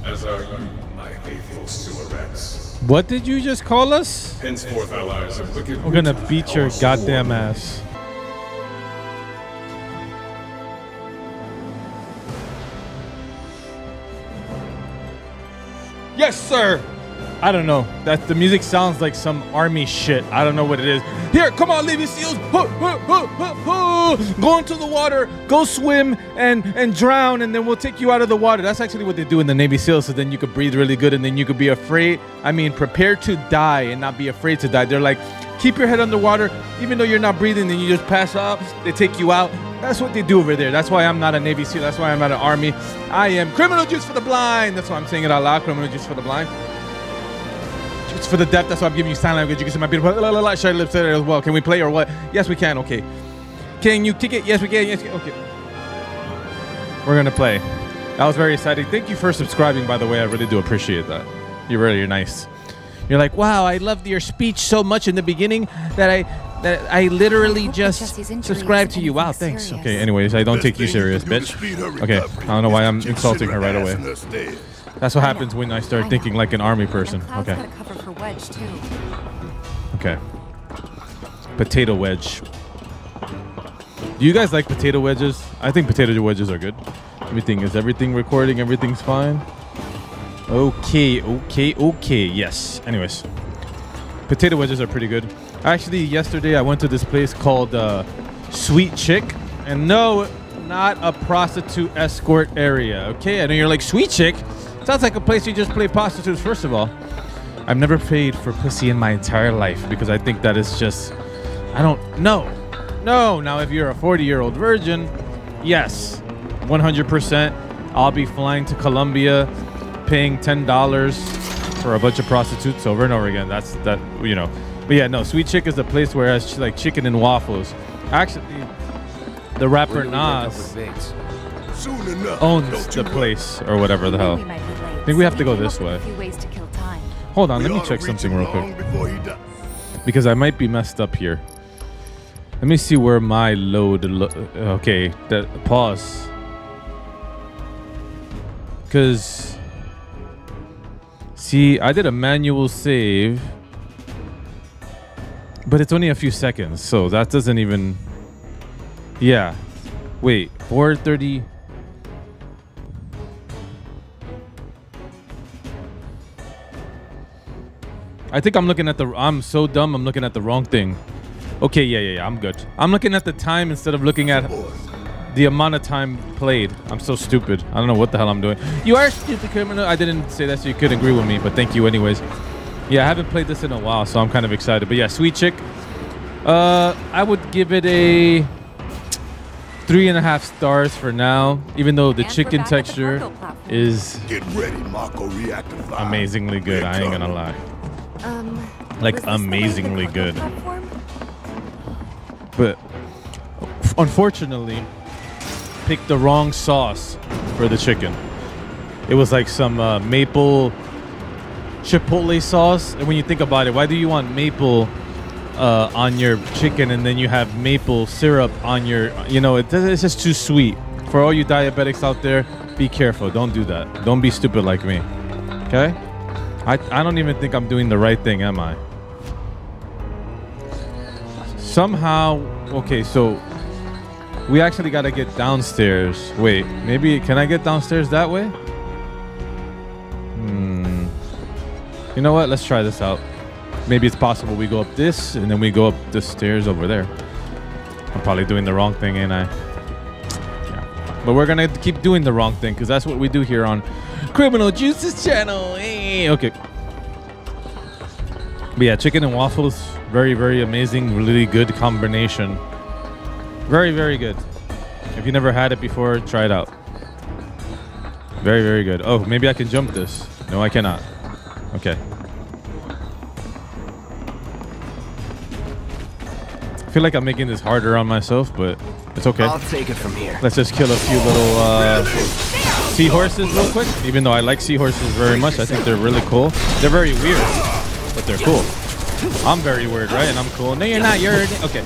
As are you, my faithful Sewerets. What did you just call us? Henceforth allies of wicked. We're gonna beat your goddamn ass. Yes, sir. I don't know. That the music sounds like some army shit. I don't know what it is. Here, come on, Navy SEALs. Go into the water, go swim and drown, and then we'll take you out of the water. That's actually what they do in the Navy SEALs, so then you could breathe really good, and then you could be afraid. I mean, prepare to die and not be afraid to die. They're like, keep your head underwater, even though you're not breathing, then you just pass out. They take you out. That's what they do over there. That's why I'm not a Navy SEAL. That's why I'm not an Army. I am criminal juice for the blind. That's why I'm saying it out loud. Criminal juice for the blind. It's for the deaf. That's why I'm giving you sign language. You can see my beautiful shy lips there as well. Can we play or what? Yes, we can. Okay. Can you kick it? Yes, we can. Yes. Okay. We're gonna play. That was very exciting. Thank you for subscribing, by the way. I really do appreciate that. You're nice. You're like, wow, I loved your speech so much in the beginning that I literally just subscribed to you. Wow, thanks. Serious. Okay, anyways, I don't take you serious, bitch. Okay, I don't know why I'm insulting her right away. That's what happens when I start thinking like an army person. Okay. Okay. Potato wedge. Do you guys like potato wedges? I think potato wedges are good. Everything is everything recording. Everything's fine. Okay. Yes. Anyways, potato wedges are pretty good. Actually, yesterday I went to this place called Sweet Chick, and no, not a prostitute escort area. Okay, I know you're like, Sweet Chick sounds like a place you just play prostitutes. First of all, I've never paid for pussy in my entire life because I think that is just, I don't know. No. Now, if you're a 40-year-old virgin, yes, 100%. I'll be flying to Colombia, paying $10 for a bunch of prostitutes over and over again. That's that, you know. But yeah, no, Sweet Chick is the place where it has like chicken and waffles. Actually, the rapper Nas owns the place or whatever the hell. I think we have to go this way. Hold on, let me check something real quick. Because I might be messed up here. Let me see where my load... okay, pause. Because... see, I did a manual save. But it's only a few seconds, so that doesn't even... yeah. Wait, 4:30... I think I'm looking at the... I'm so dumb, I'm looking at the wrong thing. Okay, yeah, I'm good. I'm looking at the time instead of looking at the amount of time played. I'm so stupid. I don't know what the hell I'm doing. You are a stupid criminal. I didn't say that so you could agree with me, but thank you anyways. Yeah, I haven't played this in a while, so I'm kind of excited. But yeah, Sweet Chick. I would give it a 3.5 stars for now, even though the chicken texture is amazingly good. I ain't gonna lie. Like, amazingly good. But unfortunately, picked the wrong sauce for the chicken. It was like some maple chipotle sauce, and when you think about it, why do you want maple on your chicken and then you have maple syrup on your, you know, it's just too sweet. For all you diabetics out there, be careful. Don't do that. Don't be stupid like me. Okay? I don't even think I'm doing the right thing, am I? Somehow, okay, so we actually got to get downstairs. Wait, maybe, can I get downstairs that way? You know what? Let's try this out. Maybe it's possible we go up this and then we go up the stairs over there. I'm probably doing the wrong thing, ain't I? Yeah. But we're going to keep doing the wrong thing because that's what we do here on Criminal Juice's channel. Hey, okay. But yeah, chicken and waffles, very, very amazing, really good combination. Very, very good. If you never had it before, try it out. Very, very good. Oh, maybe I can jump this. No, I cannot. Okay. I feel like I'm making this harder on myself, but it's okay. I'll take it from here. Let's just kill a few little seahorses real quick. Even though I like seahorses very much, I think they're really cool. They're very weird, but they're cool. I'm very weird, right? And I'm cool. No, you're not. You're... okay.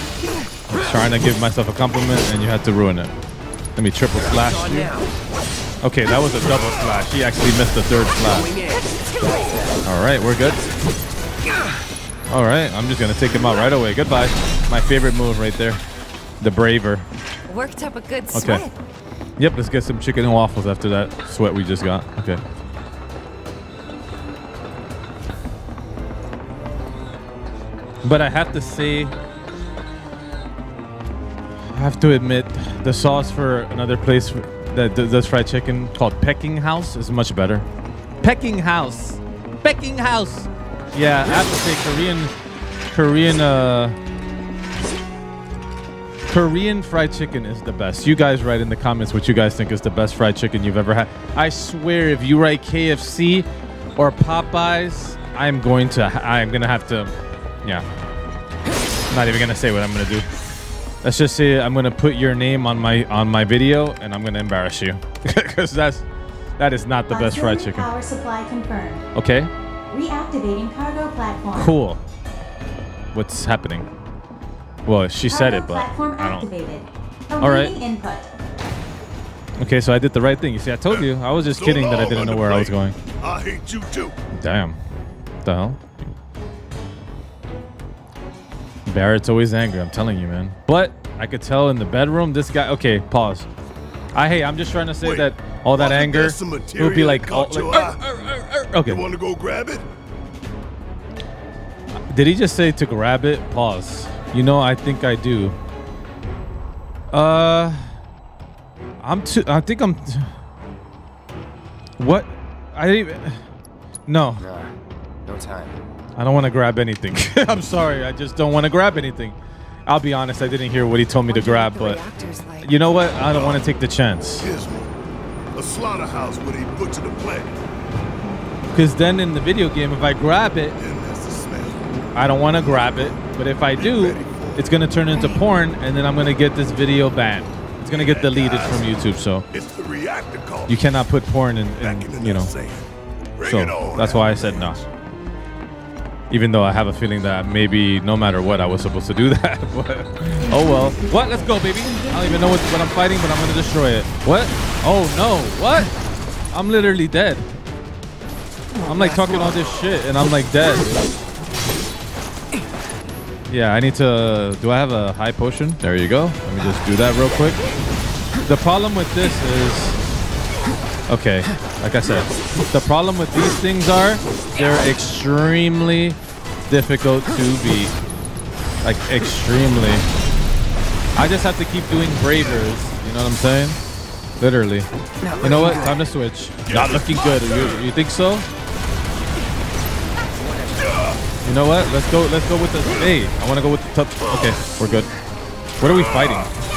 I'm trying to give myself a compliment, and you had to ruin it. Let me triple slash you. Okay, that was a double slash. He actually missed the third slash. All right, we're good. All right, I'm just gonna take him out right away. Goodbye. My favorite move right there, the braver. Worked up a good sweat. Okay. Yep, let's get some chicken and waffles after that sweat we just got. Okay. But I have to say, I have to admit, the sauce for another place that does fried chicken called Pecking House is much better. Pecking House. Pecking House. Yeah, I have to say Korean fried chicken is the best. You guys write in the comments what you guys think is the best fried chicken you've ever had. I swear if you write KFC or Popeyes, I'm gonna have to, yeah. I'm not even gonna say what I'm gonna do. Let's just say I'm gonna put your name on my video and I'm gonna embarrass you. Because that is not the best fried chicken. Power supply confirmed. Okay. Reactivating cargo platform. Cool. What's happening? Well, she said it, but platform I don't. activated. All right. Input. Okay, so I did the right thing. You see, I told you. I was just kidding that I didn't know where I was going. I hate you too. Damn. What the hell? Barrett's always angry. I'm telling you, man. But I could tell in the bedroom, this guy. Okay, pause. I'm just trying to say that all that anger, it would be like, okay. You want to go grab it? Did he just say to grab it? Pause. You know, I think I do. I think I'm. What? I didn't even. No. Nah, no time. I don't want to grab anything. I'm sorry. I just don't want to grab anything. I'll be honest. I didn't hear what he told me to grab, but you know what? I don't want to take the chance. A slaughterhouse where they butcher the plant. Because then in the video game, if I grab it, And that's the smell. I don't want to grab it. But if I do, it's going to turn into porn, and then I'm going to get this video banned. It's going to get deleted from YouTube, so It's the reactor call. you cannot put porn in you know. So that's why I said no. Even though I have a feeling that maybe no matter what, I was supposed to do that. But, oh well. What? Let's go, baby. I don't even know what I'm fighting, but I'm going to destroy it. What? Oh no. What? I'm literally dead. I'm like talking all this shit, and I'm like dead. Yeah, I need to... Do I have a high potion? There you go. Let me just do that real quick. The problem with this is... Okay, like I said, the problem with these things are they're extremely difficult to beat. Like, extremely. I just have to keep doing bravers. You know what I'm saying? Literally. You know what? Time to switch. Not looking good. You think so? You know what? Let's go with the... Hey, I want to go with the top. Okay, we're good. What are we fighting?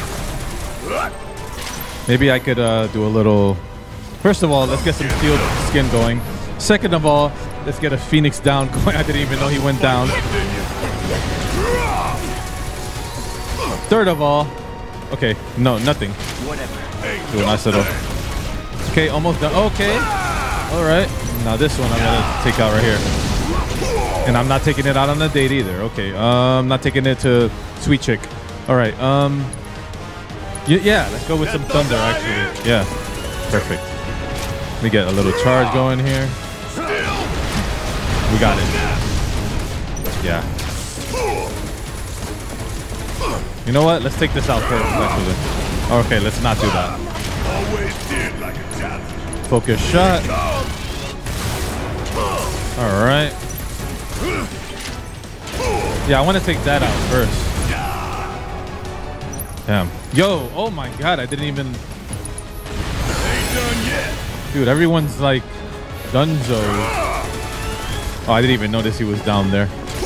Maybe I could do a little... First of all, let's get some steel skin going. Second of all, let's get a Phoenix down going. I didn't even know he went down. Third of all... Okay, no, nothing. Do a nice little... Okay, almost done. Okay. All right. Now this one I'm going to take out right here. And I'm not taking it out on a date either. Okay. I'm not taking it to Sweet Chick. All right. Yeah, let's go with some thunder, actually. Yeah. Perfect. Let me get a little charge going here. We got it. Yeah. You know what? Let's take this out first, actually. Okay, let's not do that. Focus shot. All right. Yeah, I want to take that out first. Damn. Yo, oh my god, I didn't even... Dude, everyone's like dunzo. Oh, I didn't even notice he was down there.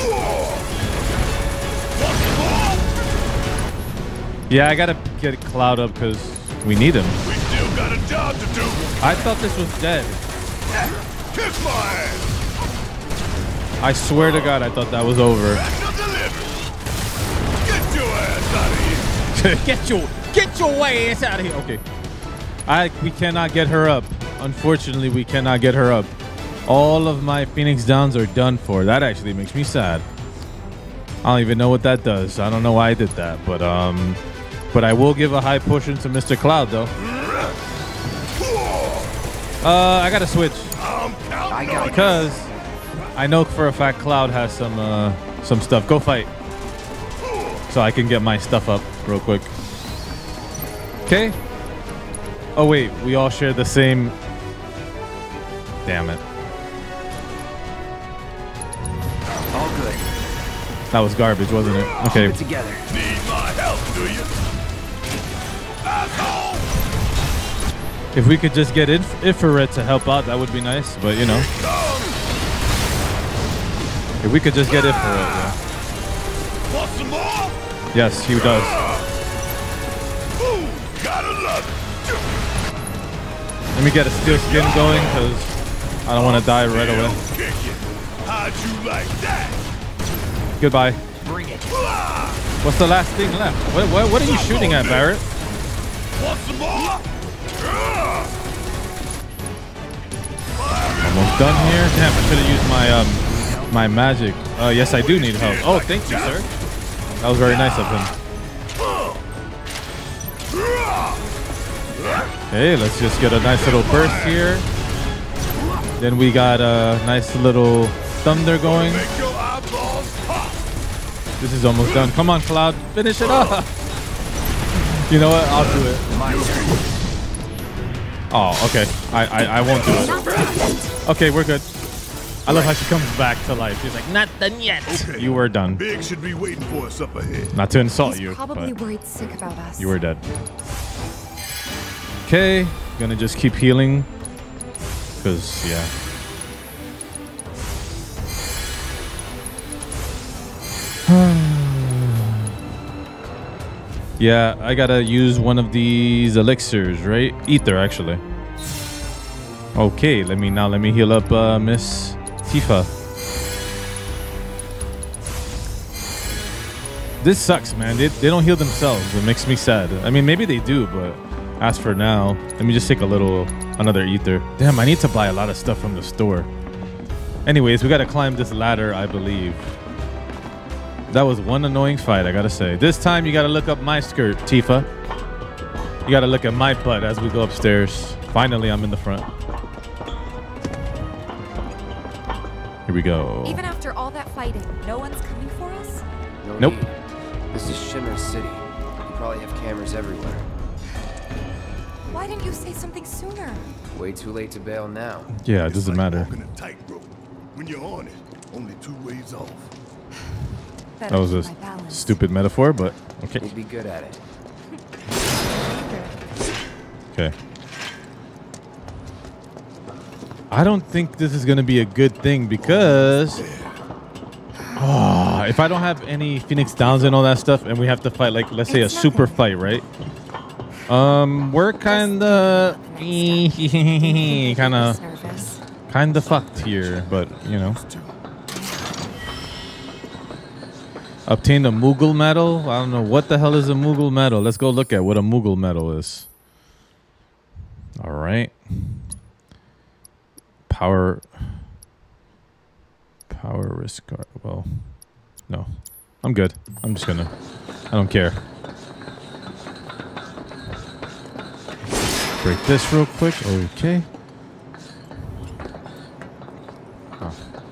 Yeah, I gotta get Cloud up because we need him. We still got a job to do. I thought this was dead. Kiss my ass. I swear to God, I thought that was over. Get your ass out of here. Get your ass out of here. Okay. We cannot get her up. Unfortunately, we cannot get her up. All of my Phoenix Downs are done for. That actually makes me sad. I don't even know what that does. I don't know why I did that, but I will give a high potion to Mr. Cloud though. I gotta switch I got because I know for a fact Cloud has some stuff. Go fight, so I can get my stuff up real quick. Okay. Oh wait, we all share the same. Damn it. all good. That was garbage, wasn't it? Okay. Keep it together. Need my help, do you? Asshole! If we could just get Ifrit to help out, that would be nice. But you know, if we could just get Ifrit, yeah. Want some more? Yes, he does. Ooh, gotta love it. Let me get a steel skin going because I don't want to die right away. Kick it. How'd you like that? Goodbye. Bring it. What's the last thing left? What are you shooting at, Barrett? Want some more? Almost done here. Damn, I should have used my magic. Yes, I do need help. Oh, thank you, sir. That was very nice of him. Okay, let's just get a nice little burst here. Then we got a nice little thunder going. Make your eyeballs pop. This is almost done. Come on, Cloud. Finish it up. You know what? I'll do it. My turn. Oh, okay. I won't do it. Okay, we're good. I love how she comes back to life. She's like, not done yet. Okay. You were done. Big should be waiting for us up ahead. Not to insult He's you, probably but worried sick about us. you were dead. Okay, gonna just keep healing. Because, yeah. Yeah, I gotta use one of these elixirs, right? Ether, actually. Okay, let me heal up Miss Tifa. This sucks, man. They don't heal themselves. It makes me sad. I mean, maybe they do, but as for now, let me just take another ether. Damn, I need to buy a lot of stuff from the store. Anyways, we gotta climb this ladder, I believe. That was one annoying fight, I gotta say. This time, you gotta look up my skirt, Tifa. You gotta look at my butt as we go upstairs. Finally, I'm in the front. Here we go. Even after all that fighting, no one's coming for us? No Nope. need. This is Shimmer City. You probably have cameras everywhere. Why didn't you say something sooner? Way too late to bail now. Yeah, it It's doesn't like matter. walking a tightrope. When you're on it, only 2 ways off. Better That was a keep my balance. stupid metaphor, but okay. You'd be good at it. Okay. I don't think this is going to be a good thing because if I don't have any Phoenix Downs and all that stuff and we have to fight, like, let's say a It's super nothing. fight, right? We're kind of kind of fucked here, but you know. Obtained a Moogle medal. I don't know what the hell is a Moogle medal. Let's go look at what a Moogle medal is. All right. Power risk card. Well, no. I'm good. I'm just gonna. I don't care. Break this real quick. Okay. Oh.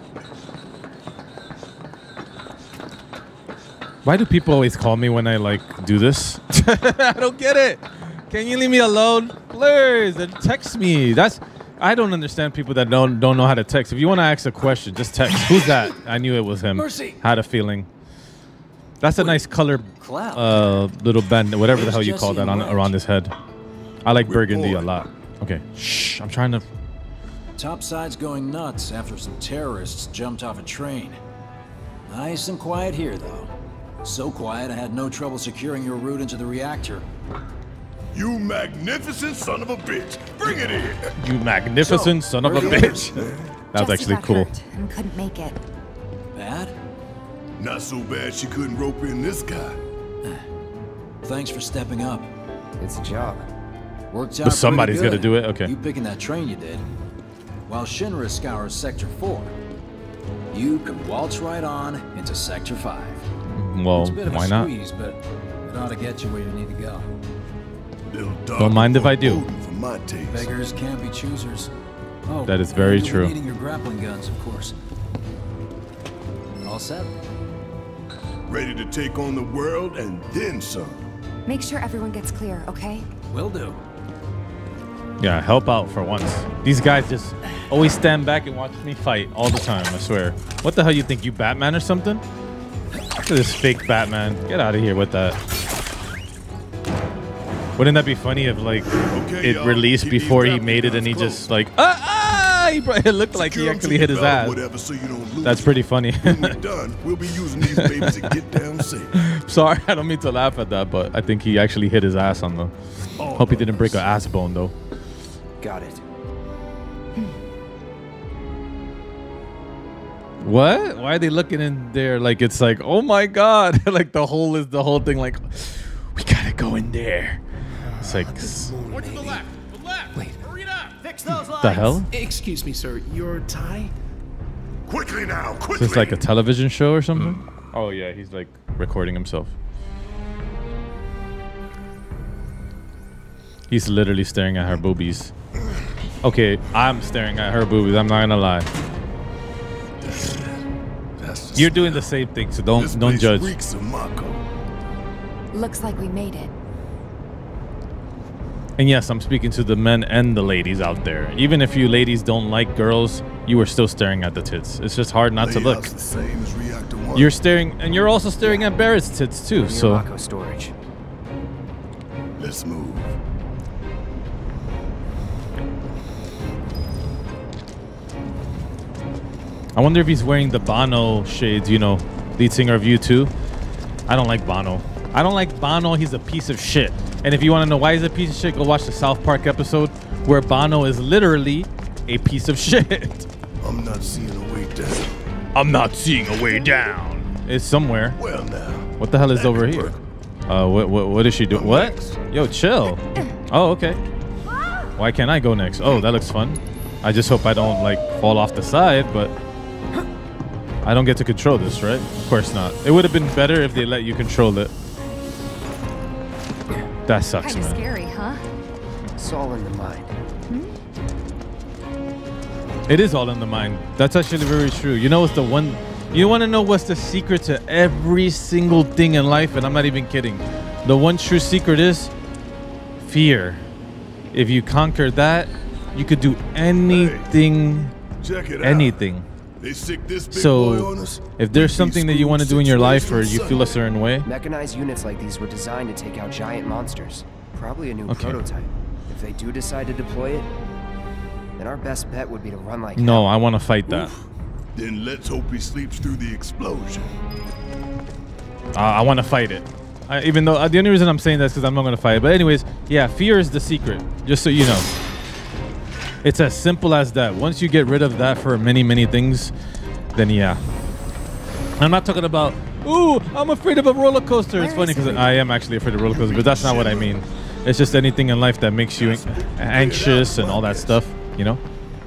Why do people always call me when I like do this? I don't get it. Can you leave me alone, please? And text me. I don't understand people that don't know how to text. If you want to ask a question, just text. Who's that? I knew it was him. Mercy. Had a feeling. That's a nice color, little band, whatever the hell you call that on around his head. I like burgundy a lot. Okay, shh. I'm trying to. Topside's going nuts after some terrorists jumped off a train. Nice and quiet here, though. So quiet I had no trouble securing your route into the reactor. You magnificent son of a bitch. Bring it in. You magnificent son of a bitch. That was Jessie actually got cool. hurt and couldn't make it. Bad? Not so bad she couldn't rope in this guy. Thanks for stepping up. It's a job. Worked out But somebody's pretty gonna good. do it? Okay. You picking that train you did. While Shinra scours Sector 4, you can waltz right on into Sector 5. Well, It's a bit of why a not? squeeze, but it ought to get you where you need to go. little dark. Don't mind if I do. For my taste. Beggars can't be choosers. Oh, That is very and you'll true. be needing your grappling guns, of course. All set? Ready to take on the world and then some. Make sure everyone gets clear, okay? Will do. Yeah, help out for once. These guys just always stand back and watch me fight all the time, I swear. What the hell you think, you Batman or something? Look at this fake Batman. Get out of here with that. Wouldn't that be funny if, like, Okay, it y'all, released keep these before he grappling made it and he guns just, like, it looked like he Secure 'em actually to hit your his belt or ass. Whatever, so you don't lose That's it. pretty funny. When we're done, we'll be using these babies to get down safe. Sorry, I don't mean to laugh at that, but I think he actually hit his ass on the... Hope he didn't break an ass bone, though. Got it. What? Why are they looking in there like it's like, oh my god, like the whole thing, like we gotta go in there. It's like, What's to the left? The left! Wait. Hurry it up! Fix those lights. the hell? Excuse me, sir. Your tie? Quickly now, Is quickly. this like a television show or something? Oh yeah, he's like recording himself. He's literally staring at her boobies. Okay, I'm staring at her boobies. I'm not gonna lie. That's the You're doing smell. the same thing, so This don't place judge. reeks of Mako. Looks like we made it. And yes, I'm speaking to the men and the ladies out there. Even if you ladies don't like girls, you are still staring at the tits. It's just hard not to look. Layout's the same as Reactor 1. You're staring, and you're also staring at Barrett's tits too. Near So Mako storage. Let's move. I wonder if he's wearing the Bono shades, you know, lead singer of U2. I don't like Bono. I don't like Bono. He's a piece of shit. And if you want to know why he's a piece of shit, go watch the South Park episode where Bono is literally a piece of shit. I'm not seeing a way down. I'm not seeing a way down. It's somewhere. Well now. What the hell is over here? What is she doing? What? Next. Yo, chill. Oh, okay. Why can't I go next? Oh, that looks fun. I just hope I don't like fall off the side, but I don't get to control this, right? Of course not. It would have been better if they let you control it. That sucks, Kinda man. scary, huh? It's all in the mind. It is all in the mind. That's actually very true. You know what's the one... You want to know what's the secret to every single thing in life? And I'm not even kidding. The one true secret is fear. If you conquer that, you could do anything, Check it out. anything. They sick this big boy So on us. if there's We'd be something that you want to do in your life or you feel a situational certain way, Mechanized units like these were designed to take out giant monsters. Probably a new Okay. prototype. If they do decide to deploy it, then our best bet would be to run like no, hell. I want to fight that. Oof. Then let's hope he sleeps through the explosion. I want to fight it. Even though the only reason I'm saying that is because I'm not going to fight it. But anyways, yeah, fear is the secret. Just so you know, it's as simple as that. Once you get rid of that for many things, then yeah. I'm not talking about, ooh, I'm afraid of a roller coaster. It's Where funny is because everyone? I am actually afraid of roller coasters, but that's not what I mean. It's just anything in life that makes you anxious and all that stuff, you know?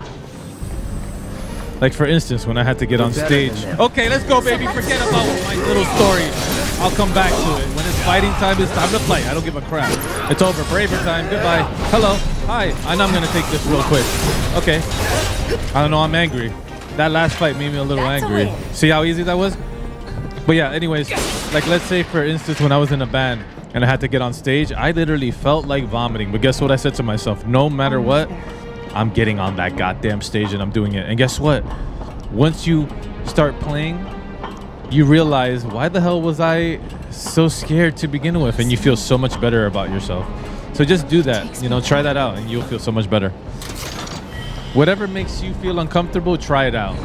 Like for instance, when I had to get on better stage. than them. Okay, let's go, baby. Forget about my little story. I'll come back to it. When it's fighting time, it's time to play. I don't give a crap. It's over. Braver time. Goodbye. Hello. Hi. I know I'm gonna take this real quick. Okay. I don't know. I'm angry. That last fight made me a little That's a angry. win. See how easy that was? But yeah. Anyways, like let's say for instance, when I was in a band and I had to get on stage, I literally felt like vomiting. But guess what I said to myself? No matter what, I'm getting on that goddamn stage and I'm doing it. And guess what? Once you start playing, you realize, why the hell was I so scared to begin with? And you feel so much better about yourself. So just do that, you know, try that out and you'll feel so much better. Whatever makes you feel uncomfortable, try it out.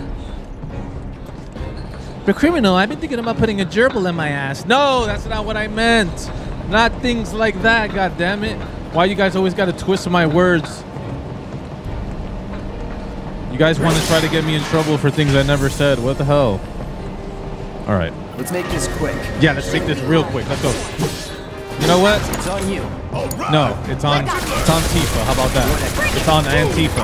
But criminal, I've been thinking about putting a gerbil in my ass. No, that's not what I meant. Not things like that, god damn it. Why you guys always gotta twist my words? You guys want to try to get me in trouble for things I never said. What the hell? All right. Let's make this quick. Yeah, let's make this real quick. Let's go. You know what? It's on you. All right. No, it's on Tifa. How about that? It's on Antifa.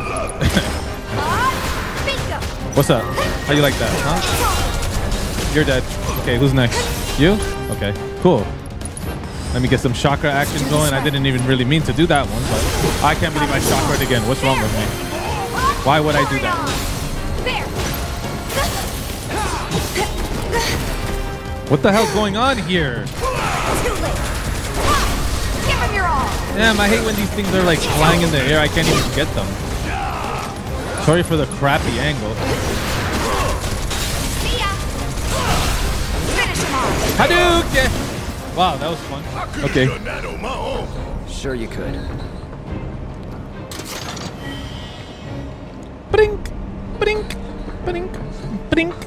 Bingo! What's up? How you like that, huh? You're dead. Okay, who's next? You? Okay, cool. Let me get some chakra action going. I didn't even really mean to do that one, but I can't believe I chakra again. What's wrong with me? Why would I do that? There. What the hell's going on here? Too late. Give him your all. Damn, I hate when these things are like flying in the air. I can't even get them. Sorry for the crappy angle. See ya. Finish him off. Hadouken! Wow, that was fun. Okay. Done that on my own. Sure you could. Brink, brink, brink, brink.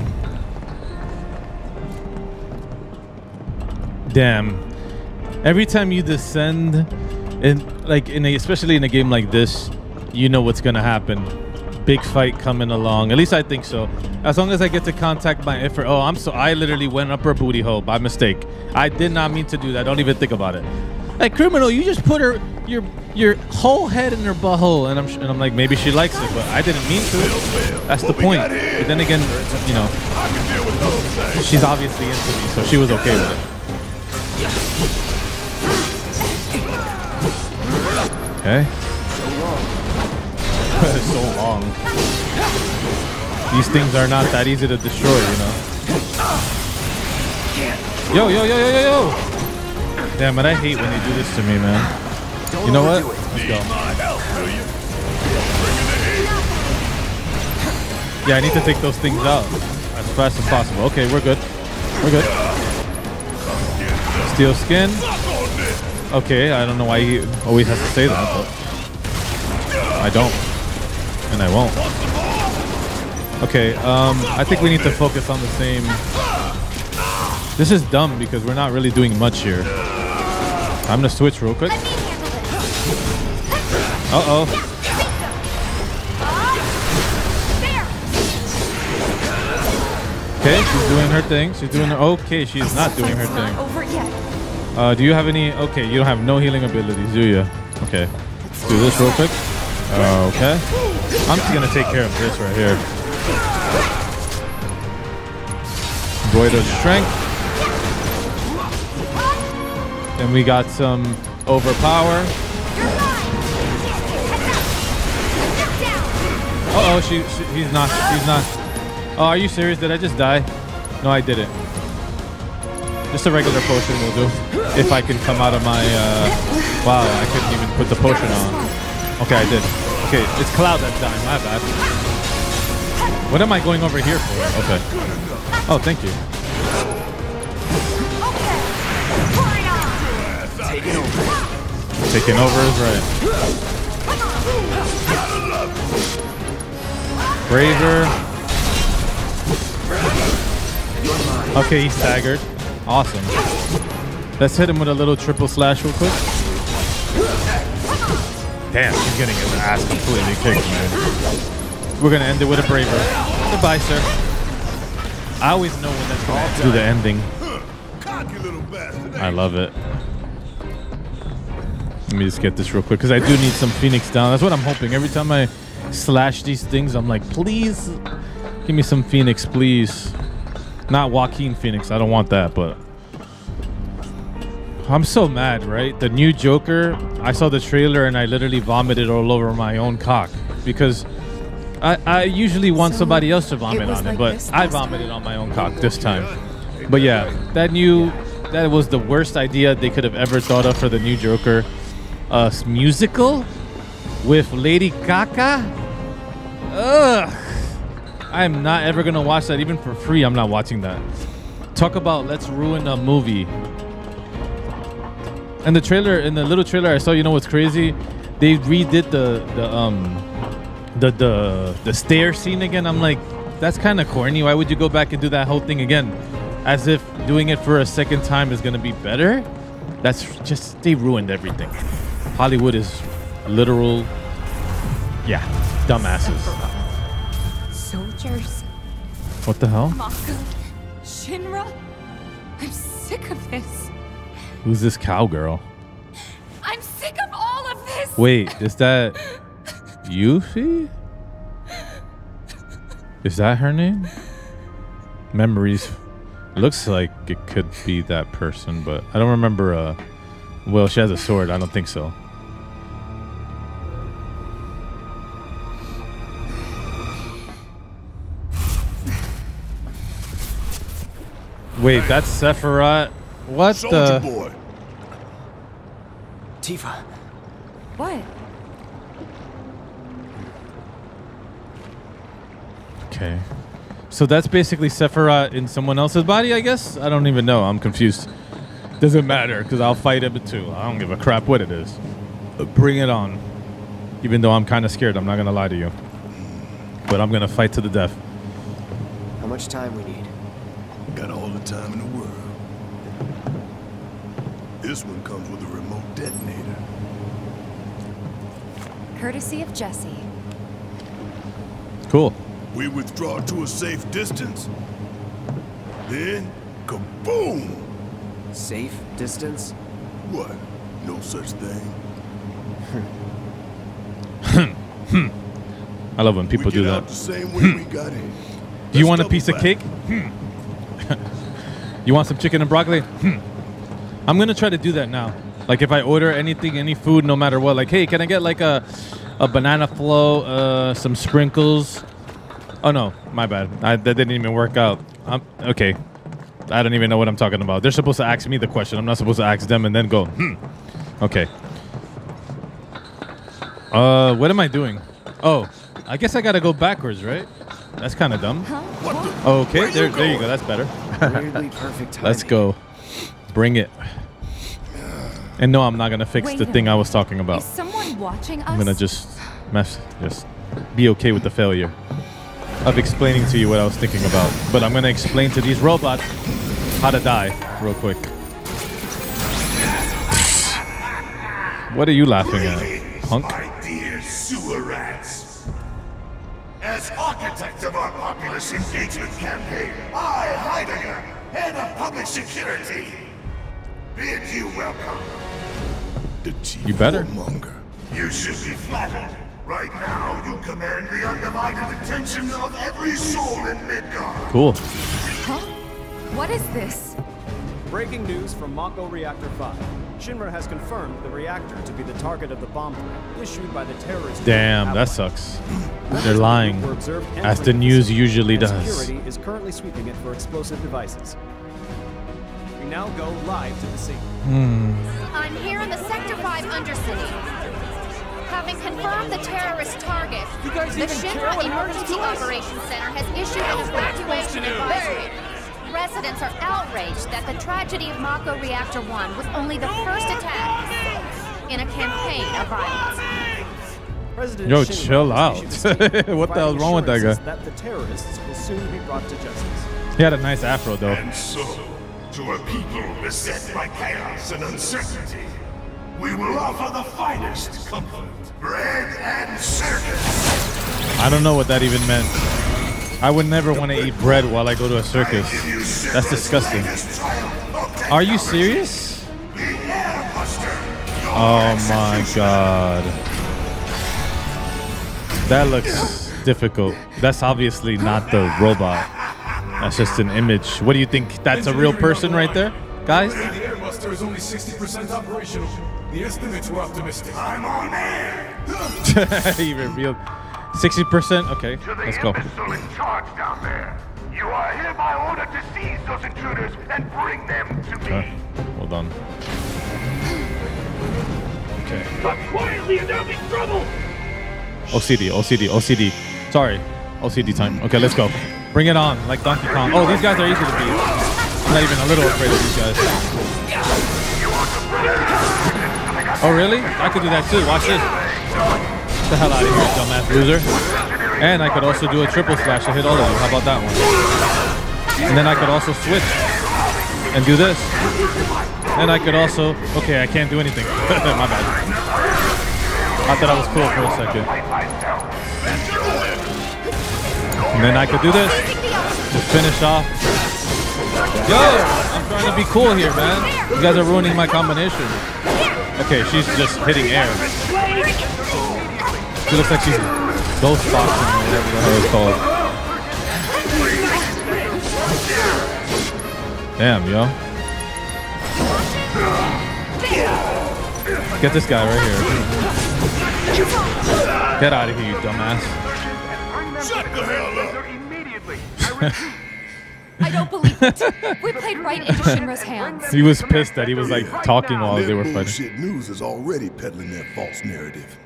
Damn. Every time you descend, especially in a game like this, you know what's gonna happen. Big fight coming along. At least I think so. As long as I get to contact my Ifrit. Oh, I literally went up her booty hole by mistake. I did not mean to do that. Don't even think about it. Like, criminal, you just put your whole head in her butthole, and I'm like, maybe she likes it, but I didn't mean to. That's the point. But then again, you know, she's obviously into me, so she was okay with it. Okay. So long. These things are not that easy to destroy, you know. Yo, yo, yo, yo, yo, yo. Damn, but I hate when they do this to me, man. You know what? Let's go. Yeah, I need to take those things out as fast as possible. Okay, we're good. We're good. Steel skin. Okay, I don't know why he always has to say that, but I don't. And I won't. Okay, I think we need to focus on the same. This is dumb because we're not really doing much here. I'm gonna switch real quick. Uh-oh. Okay, she's doing her thing. She's doing her. Okay, she's not doing her thing. Over yet. Do you have any? Okay, you don't have no healing abilities, do you? Okay, let's do this real quick. Okay, I'm just gonna take care of this right here. Void of Strength. Then we got some Overpower. Uh oh, he's not. Oh, are you serious? Did I just die? No, I didn't. Just a regular potion will do. If I can come out of my... wow, I couldn't even put the potion on. Okay, I did. Okay, it's Cloud that's dying. My bad. What am I going over here for? Okay. Oh, thank you. Taking over is right. Braver. Okay, he's staggered. Awesome. Let's hit him with a little triple slash real quick. Damn, he's getting his ass completely kicked, man. We're gonna end it with a braver. Goodbye, sir. I always know when that's gonna do the ending. I love it. Let me just get this real quick because I do need some Phoenix down. That's what I'm hoping. Every time I slash these things, I'm like, please give me some Phoenix, please. Not Joaquin Phoenix. I don't want that, but I'm so mad, right? The new Joker, I saw the trailer and I literally vomited all over my own cock because I usually want somebody else to vomit on it, but I vomited on my own cock this time. But yeah, that was the worst idea they could have ever thought of for the new Joker. Musical with Lady Gaga. Ugh. I'm not ever gonna watch that, even for free. I'm not watching that. Talk about let's ruin a movie. And the trailer, in the little trailer I saw, you know what's crazy? They redid the stair scene again. I'm like, that's kind of corny. Why would you go back and do that whole thing again? As if doing it for a second time is gonna be better. That's just, they ruined everything. Hollywood is literal, yeah, dumbasses. Soldiers. What the hell? Mako. Shinra. I'm sick of this. Who's this cowgirl? I'm sick of all of this. Wait, is that Yuffie? Is that her name? Memories. It looks like it could be that person, but I don't remember. Well, she has a sword. I don't think so. Wait, that's Sephiroth. What Soldier the? boy. Tifa. What? Okay. So that's basically Sephiroth in someone else's body, I guess? I don't even know. I'm confused. Doesn't matter, because I'll fight him too. I don't give a crap what it is. Bring it on. Even though I'm kind of scared, I'm not going to lie to you. But I'm going to fight to the death. How much time we need? Got all the time in the world. This one comes with a remote detonator. Courtesy of Jesse. Cool. We withdraw to a safe distance. Then, kaboom! Safe distance? What? No such thing. I love when people we do get that. out the same way we got in. Do you want a Let's piece of double cake? You want some chicken and broccoli? I'm gonna try to do that now. Like if I order anything, any food, no matter what, like, hey, can I get like a banana flow, some sprinkles? Oh no, my bad. That didn't even work out. Okay. I don't even know what I'm talking about. They're supposed to ask me the question. I'm not supposed to ask them and then go, Okay. What am I doing? Oh, I guess I gotta go backwards, right? That's kind of dumb. Okay, there you go. That's better. Weirdly perfect timing. Let's go. Bring it. And no, I'm not gonna fix Wait the a thing I minute. was talking about. Is someone watching us? I'm gonna just be okay with the failure of explaining to you what I was thinking about. But I'm gonna explain to these robots how to die real quick. What are you laughing at, punk? My dear sewer rats. As architect of our populace engagement campaign, I, Heidegger, head of public security, bid you welcome. The chief You better. warmonger. You should be flattered. Right now, you command the undivided attention of every soul in Midgard. Cool. Huh? What is this? Breaking news from Mako Reactor 5. Shinra has confirmed the reactor to be the target of the bomb threat issued by the terrorist. Damn, that sucks. They're lying, as the news usually does. Security is currently sweeping it for explosive devices. We now go live to the scene. I'm here in the Sector 5 Undercity. Having confirmed the terrorist target, the Shinra Emergency Operations Center has issued an evacuation advisory. Residents are outraged that the tragedy of Mako Reactor 1 was only the first attack in a campaign of violence. President Yo, Shinra chill has out. issued a statement What the hell's wrong with that guy? providing assurances that the terrorists will soon be brought to justice. He had a nice afro though. And so, to a people beset by chaos and uncertainty, we will offer the finest comfort, bread and circus. I don't know what that even meant. I would never want to eat bread while I go to a circus. That's disgusting. Are you serious? Oh my god. That looks difficult. That's obviously not the robot. That's just an image. What do you think? That's a real person right there? Guys? The Airbuster is only 60% operational. The estimates were optimistic. I'm on air. He revealed 60%? Okay, let's go. Imbecile in charge down there. You are hereby ordered to seize those intruders and bring them to me. Hold on. Okay. Stop quietly and there'll be trouble. OCD. Sorry. OCD time. Okay, let's go. Bring it on, like Donkey Kong. Oh, these guys are easy to beat. I'm not even a little afraid of these guys. Oh, really? I could do that too. Watch this. Get the hell out of here, dumbass loser. And I could also do a triple slash to hit all of you. How about that one? And then I could also switch and do this. And I could also... Okay, I can't do anything. My bad. I thought I was cool for a second. And then I could do this to finish off. Yo, I'm trying to be cool here, man. You guys are ruining my combination. Okay, she's just hitting air. She looks like she's ghost boxing or whatever the hell it's called. Damn, yo. Get this guy right here. Get out of here, you dumbass. Shut the hell up! I don't believe it. We played right into Shinra's hands. He was pissed that he was like talking while they were fighting. Bullshit news is already peddling their false narrative.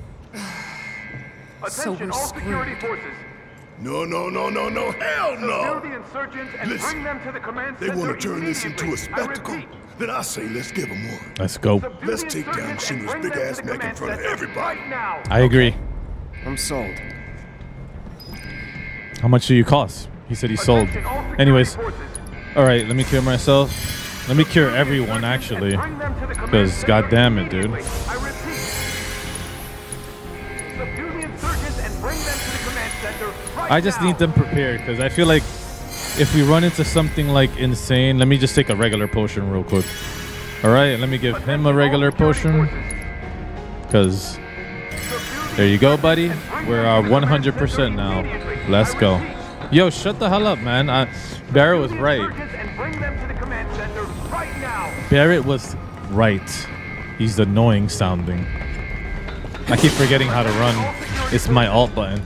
So we're screwed. No, hell no! Listen, they want to turn this into a spectacle. Then I say let's give them one. Let's go. Let's take down Shinra's big ass neck in front of everybody. I agree. I'm sold. How much do you cost? He said he sold. Anyways, all right, let me cure myself. Let me cure everyone, actually. Because, god damn it, dude. I just need them prepared, because I feel like if we run into something like insane, let me just take a regular potion real quick. All right, let me give him a regular potion. Because, there you go, buddy. We're 100% now. Let's go. Yo, shut the hell up, man. Barrett was right. Barrett was right. He's annoying sounding. I keep forgetting how to run. It's my alt button.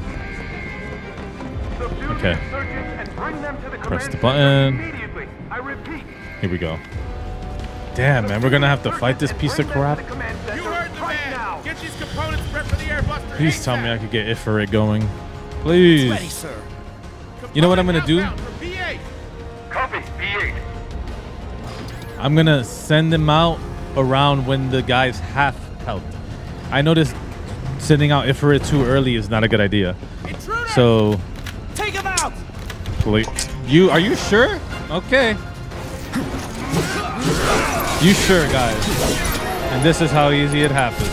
Okay. Press the button. Here we go. Damn, man. We're going to have to fight this piece of crap. You heard the man. Get these components prepped for the airbuster. Please tell me I could get Ifrit going. Please. Ready, sir. You know what I'm going to do? Copy, B8. I'm going to send him out around when the guy's half health. I noticed sending out Ifrit too early is not a good idea. Intruder! So, Take him out! please. Are you sure? Okay. You sure, guys? And this is how easy it happens.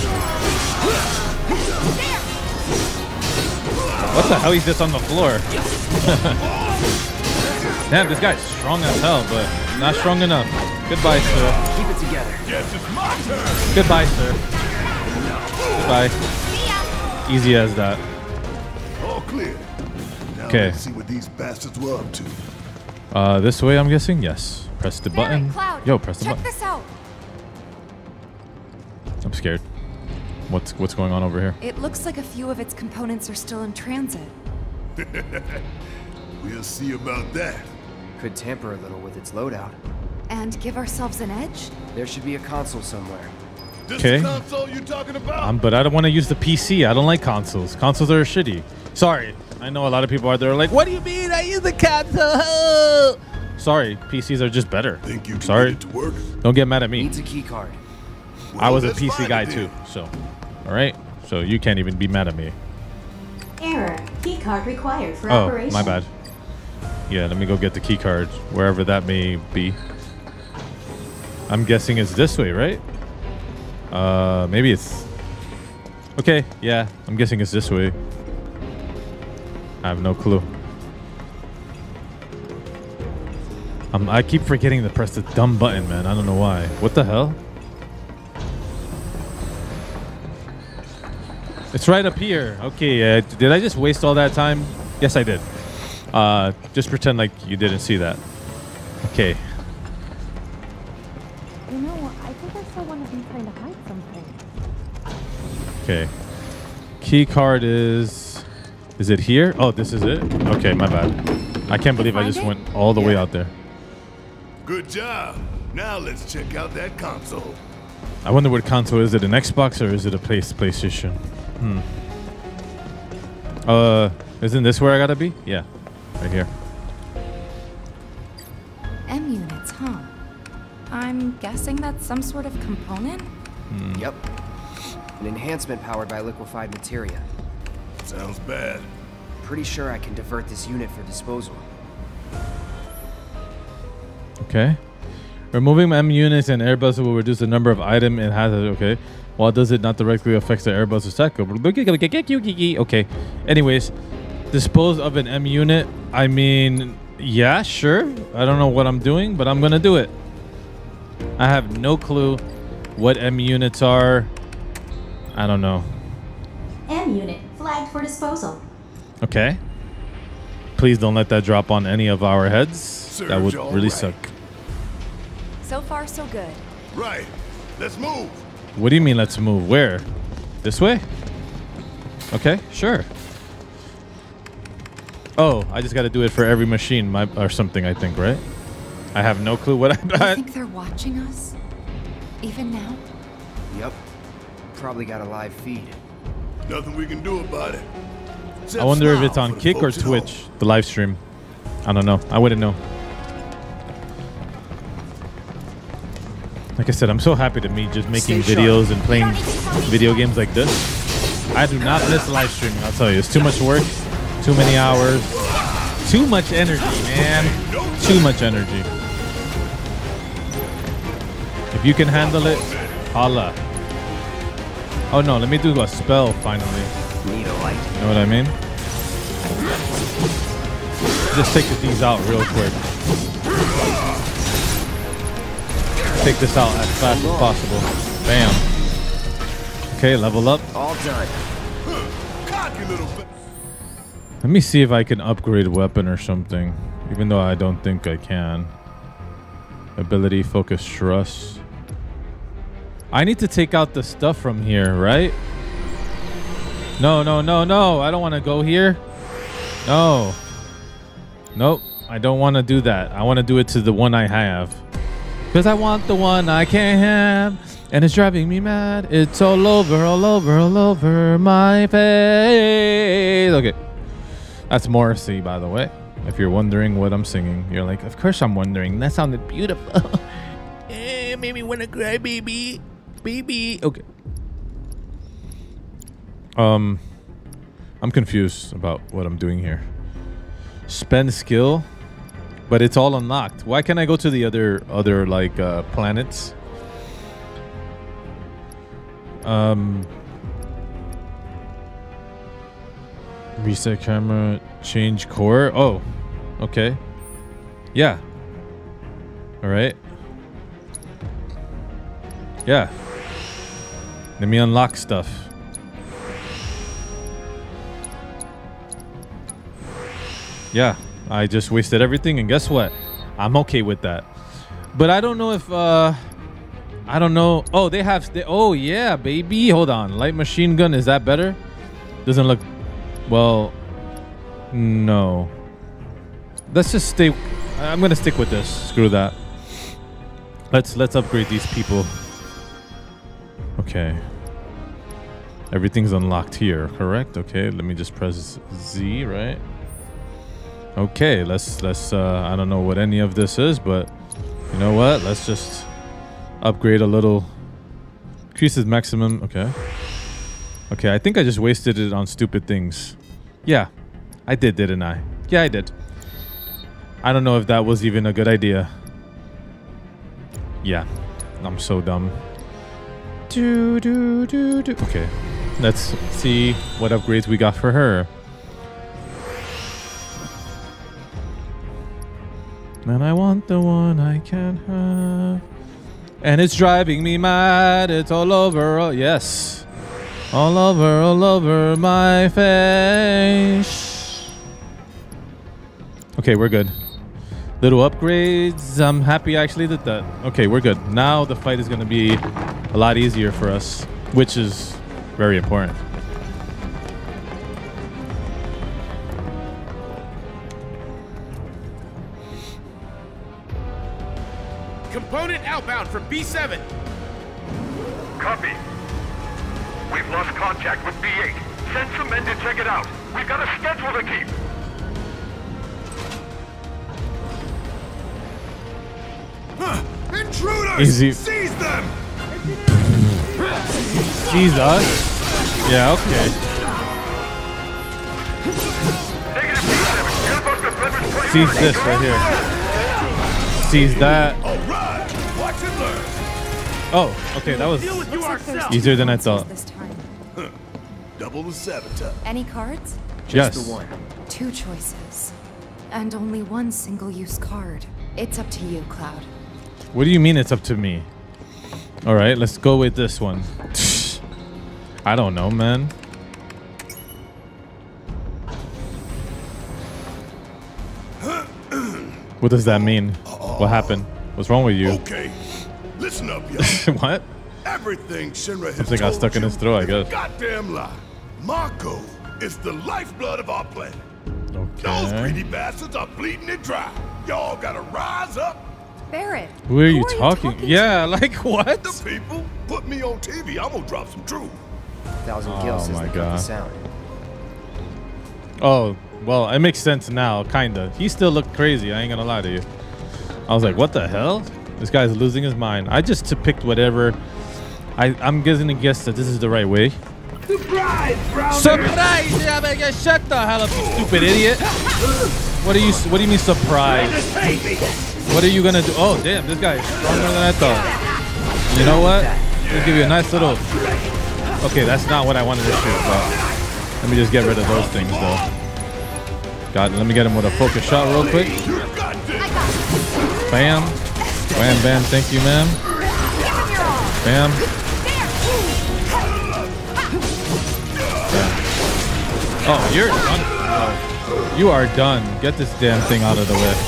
What the hell? He's just on the floor. Damn, this guy's strong as hell, but not strong enough. Goodbye, sir. Keep it together. Yes, it's my turn. Goodbye, sir. Goodbye. Easy as that. All clear. Now Okay. let's see what these bastards were up to. This way, I'm guessing. Yes. Press the button. Cloud, Yo, press the check button. this out. I'm scared. What's going on over here? It looks like a few of its components are still in transit. We'll see about that. Could tamper a little with its loadout. And give ourselves an edge? There should be a console somewhere. This Okay. console you talking about? But I don't want to use the PC. I don't like consoles. Consoles are shitty. Sorry. I know a lot of people out there are like, what do you mean I use the console? Sorry. PCs are just better. Think you can Sorry. get it to work? Don't get mad at me. Needs a key card. I was a let's PC find guy it then. too. So, all right. So you can't even be mad at me. Error. Keycard required for Oh, operation. my bad. Yeah, let me go get the key card, wherever that may be. I'm guessing it's this way, right? Maybe it's... Okay, yeah, I'm guessing it's this way. I have no clue. I keep forgetting to press the dumb button, man. I don't know why. What the hell? It's right up here. Okay, did I just waste all that time? Yes, I did. Just pretend like you didn't see that. Okay. You know, I think I saw one of them trying to hide something. Okay. Key card is... Is it here? Oh, this is it? Okay, my bad. I can't believe I just went all the way out there. Good job. Now let's check out that console. I wonder what console. Is it an Xbox or is it a PlayStation? Isn't this where I gotta be? Yeah, right here. M units, huh? I'm guessing that's some sort of component? Yep. An enhancement powered by liquefied materia. Sounds bad. Pretty sure I can divert this unit for disposal. Okay. Removing M units and Airbus will reduce the number of items it has. Okay. While does it not directly affect the Airbus attack? Okay. Anyways, dispose of an M unit. I mean, yeah, sure. I don't know what I'm doing, but I'm going to do it. I have no clue what M units are. I don't know. M unit flagged for disposal. Okay. Please don't let that drop on any of our heads. That would all really right. suck. So far, so good. Right. Let's move. What do you mean, let's move? Where? This way? Okay, sure. Oh, I just got to do it for every machine or something, I think, right? I have no clue what I think they're watching us? Even now? Yep. Probably got a live feed. Nothing we can do about it. I wonder if it's on Kick or Twitch, the live stream. I don't know. I wouldn't know. Like I said, I'm so happy to me just making videos and playing video games like this. I do not miss live streaming, I'll tell you. It's too much work, too many hours, too much energy, man. Too much energy. If you can handle it, holla. Oh no, let me do a spell finally. Need a light. You know what I mean? Just take these out real quick. Take this out as fast as possible. Bam. Okay, level up. All done. Let me see if I can upgrade weapon or something. Even though I don't think I can. Ability, focus, trust. I need to take out the stuff from here, right? No, no, no, no. I don't want to go here. No. Nope. I don't want to do that. I want to do it to the one I have. Because I want the one I can't have. And it's driving me mad. It's all over, all over, all over my face. Okay. That's Morrissey, by the way. If you're wondering what I'm singing, you're like, of course I'm wondering. That sounded beautiful. Made me want to cry, baby. Baby. Okay. I'm confused about what I'm doing here. Spend skill, but it's all unlocked. Why can't I go to the other like planets? Reset camera, change core. Oh, okay. Yeah. All right. Yeah. Let me unlock stuff. Yeah, I just wasted everything, and guess what? I'm okay with that. But I don't know if I don't know. Oh, they have oh yeah, baby. Hold on. Light machine gun, is that better? Doesn't look well. No. Let's just stay. I'm going to stick with this. Screw that. Let's upgrade these people. Okay. Everything's unlocked here, correct? Okay, let me just press Z, right? Okay, let's I don't know what any of this is, but you know what? Let's just upgrade a little. Increases maximum. Okay. Okay, I think I just wasted it on stupid things. Yeah, I did, didn't I? Yeah, I did. I don't know if that was even a good idea. Yeah, I'm so dumb. Okay, let's see what upgrades we got for her. And I want the one I can't have. And it's driving me mad. It's all over. Oh, yes. All over my face. Okay, we're good. Little upgrades. I'm happy I actually did that. Okay, we're good. Now the fight is going to be a lot easier for us, which is very important. Component outbound from B7. Copy. We've lost contact with B8. Send some men to check it out. We've got a schedule to keep. Intruders! Easy. Seize them! Seize us? Yeah, okay. Seize this right here. Seize that. Oh, okay, that was easier than I thought. Double the sabotage. Any cards? Yes. Just the one. 2 choices. And only 1 single-use card. It's up to you, Cloud. What do you mean it's up to me? All right, let's go with this one. I don't know, man. What does that mean? What happened? What's wrong with you? Okay, listen up, y'all. What? Everything Shinra has Something got stuck in his throat, I guess. Goddamn lie. Mako is the lifeblood of our planet. Okay. Those greedy bastards are bleeding it dry. Y'all gotta rise up. Barret. Who are you talking? Yeah, like what? The people put me on TV. I'm gonna drop some truth. 1,000 kills Oh my is God. the sound. Oh, well, it makes sense now, kinda. He still looked crazy, I ain't gonna lie to you. I was like, what the hell? This guy's losing his mind. I just picked whatever. I'm gonna guess that this is the right way. Surprise, Browner! Surprise! Yeah, man, shut the hell up, you stupid idiot. What do you mean surprise? What are you gonna do? Oh, damn, this guy is stronger than I thought. You know what? Let me give you a nice little... Okay, that's not what I wanted to shoot, but let me just get rid of those things, though. God, let me get him with a focus shot real quick. Bam. Bam, bam. Thank you, ma'am. Bam. Bam. Oh, you're done. Oh, you are done. Get this damn thing out of the way.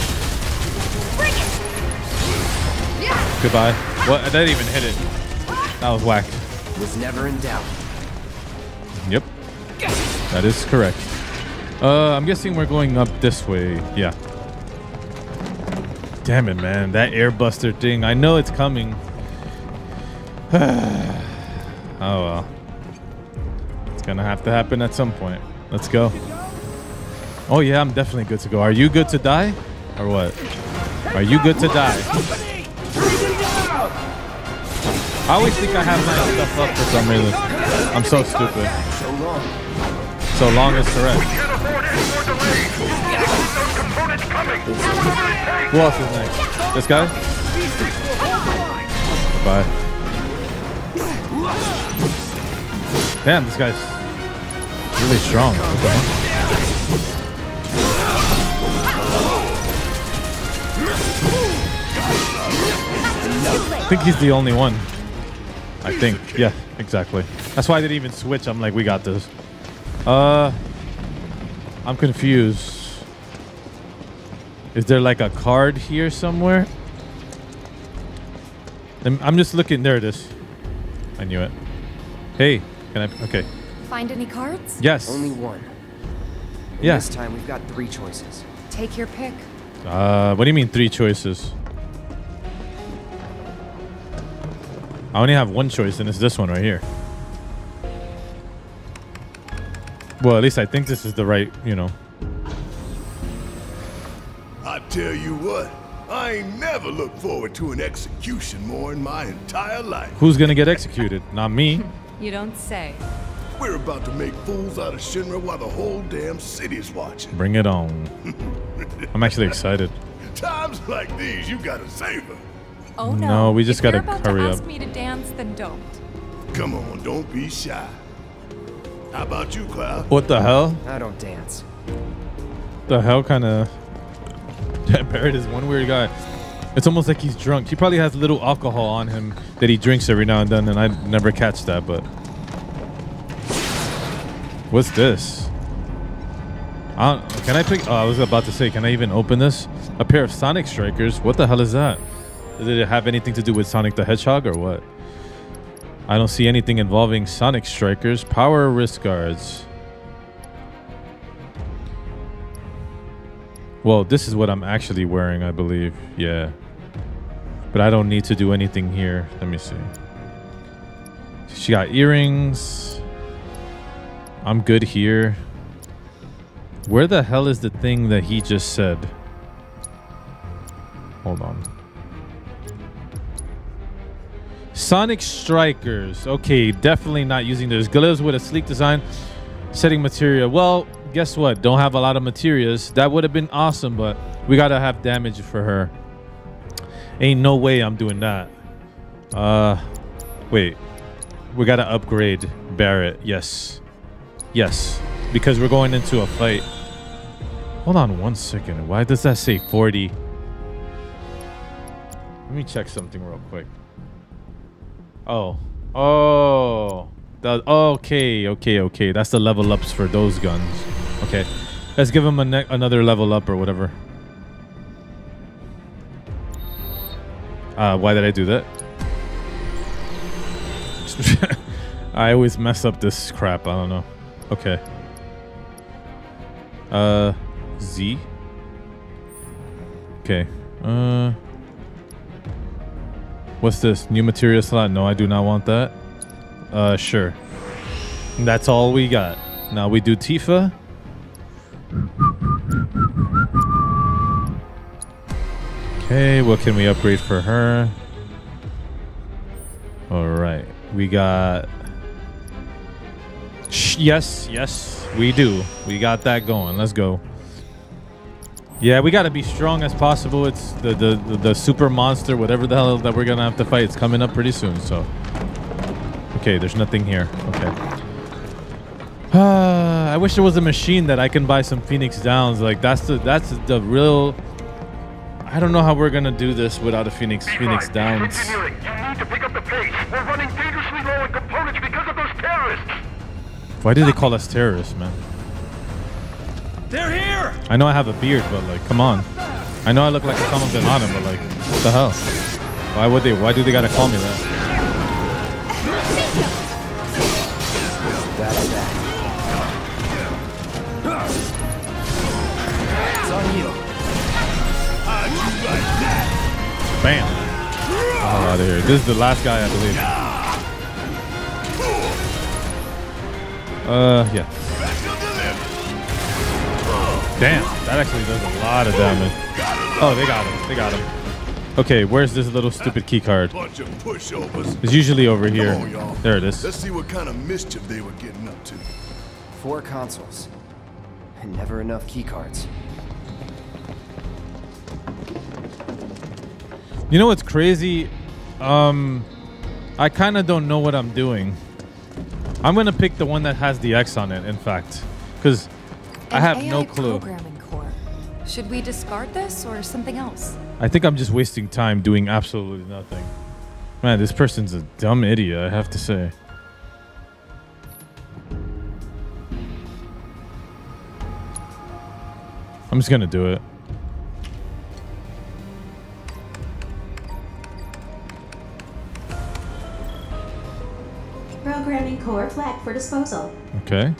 Goodbye. What? That didn't even hit it. That was whack. Was never in doubt. Yep. That is correct. I'm guessing we're going up this way. Yeah. Damn it, man. That airbuster thing. I know it's coming. Oh, well. It's gonna have to happen at some point. Let's go. Oh, yeah, I'm definitely good to go. Are you good to die? Or what? Are you good to die? I always think I have my stuff up for some reason. I'm so stupid. So long is correct. Who else is next? This guy? Bye. Damn, this guy's really strong. I think he's the only one. I think. Yeah, exactly. That's why I didn't even switch. I'm like, we got this. I'm confused. Is there like a card here somewhere? I'm just looking. There it is. I knew it. Hey, can I? Okay. Find any cards? Yes. Only one. And Yeah. This time we've got 3 choices. Take your pick. What do you mean 3 choices? I only have 1 choice, and it's this one right here. Well, at least I think this is the right, you know. I tell you what, I ain't never looked forward to an execution more in my entire life. Who's gonna get executed? Not me. You don't say. We're about to make fools out of Shinra while the whole damn city's watching. Bring it on. I'm actually excited. Times like these, you gotta savor. Oh No, we just gotta If you're about hurry to up. ask me to dance, then don't. Come on, don't be shy. How about you, Cloud? What the hell? I don't dance. The hell kind of... Barret is one weird guy. It's almost like he's drunk. He probably has a little alcohol on him that he drinks every now and then, and I never catch that, but... What's this? Can I pick... Oh, I was about to say, can I even open this? A pair of Sonic Strikers? What the hell is that? Did it have anything to do with Sonic the Hedgehog or what? I don't see anything involving Sonic Strikers. Power wrist guards. Well, this is what I'm actually wearing, I believe. Yeah. But I don't need to do anything here. Let me see. She got earrings. I'm good here. Where the hell is the thing that he just said? Hold on. Sonic Strikers. Okay, definitely not using those. Gloves with a sleek design. Setting materia. Well, guess what? Don't have a lot of materials. That would have been awesome, but we gotta have damage for her. Ain't no way I'm doing that. Wait. We gotta upgrade Barret. Yes. Yes. Because we're going into a fight. Hold on 1 second. Why does that say 40? Let me check something real quick. Oh. Oh. Okay. That's the level ups for those guns. Okay. Let's give him another level up or whatever. Why did I do that? I always mess up this crap. I don't know. Okay. Z. Okay. What's this? New material slot? No, I do not want that. Sure. That's all we got. Now we do Tifa. Okay, what can we upgrade for her? All right, we got. Yes, we do. We got that going. Let's go. Yeah, we got to be strong as possible. It's the super monster, whatever the hell that we're gonna have to fight. It's coming up pretty soon. So, okay, there's nothing here. Okay. I wish there was a machine that I can buy some Phoenix Downs. Like that's the real. I don't know how we're gonna do this without a Phoenix Downs. Engineering, you need to pick up the pace. We're running dangerously low on components because of those terrorists. Why do they call us terrorists, man? They're here! I know I have a beard, but like, come on. I know I look like Osama bin Laden, but like, what the hell? Why do they gotta call me that? It's on you. Bam! Oh, out of here. This is the last guy, I believe. Yeah. Damn, that actually does a lot of damage. Oh, they got him. Okay, where's this little stupid key card? Bunch of pushovers. It's usually over here. Come on, y'all. There it is. Let's see what kind of mischief they were getting up to. 4 consoles. And never enough keycards. You know what's crazy? I kind of don't know what I'm doing. I'm gonna pick the one that has the X on it, in fact, because I have no clue. Programming core. Should we discard this or something else? I think I'm just wasting time doing absolutely nothing. Man, this person's a dumb idiot, I have to say. I'm just gonna do it. Programming core flagged for disposal. Okay.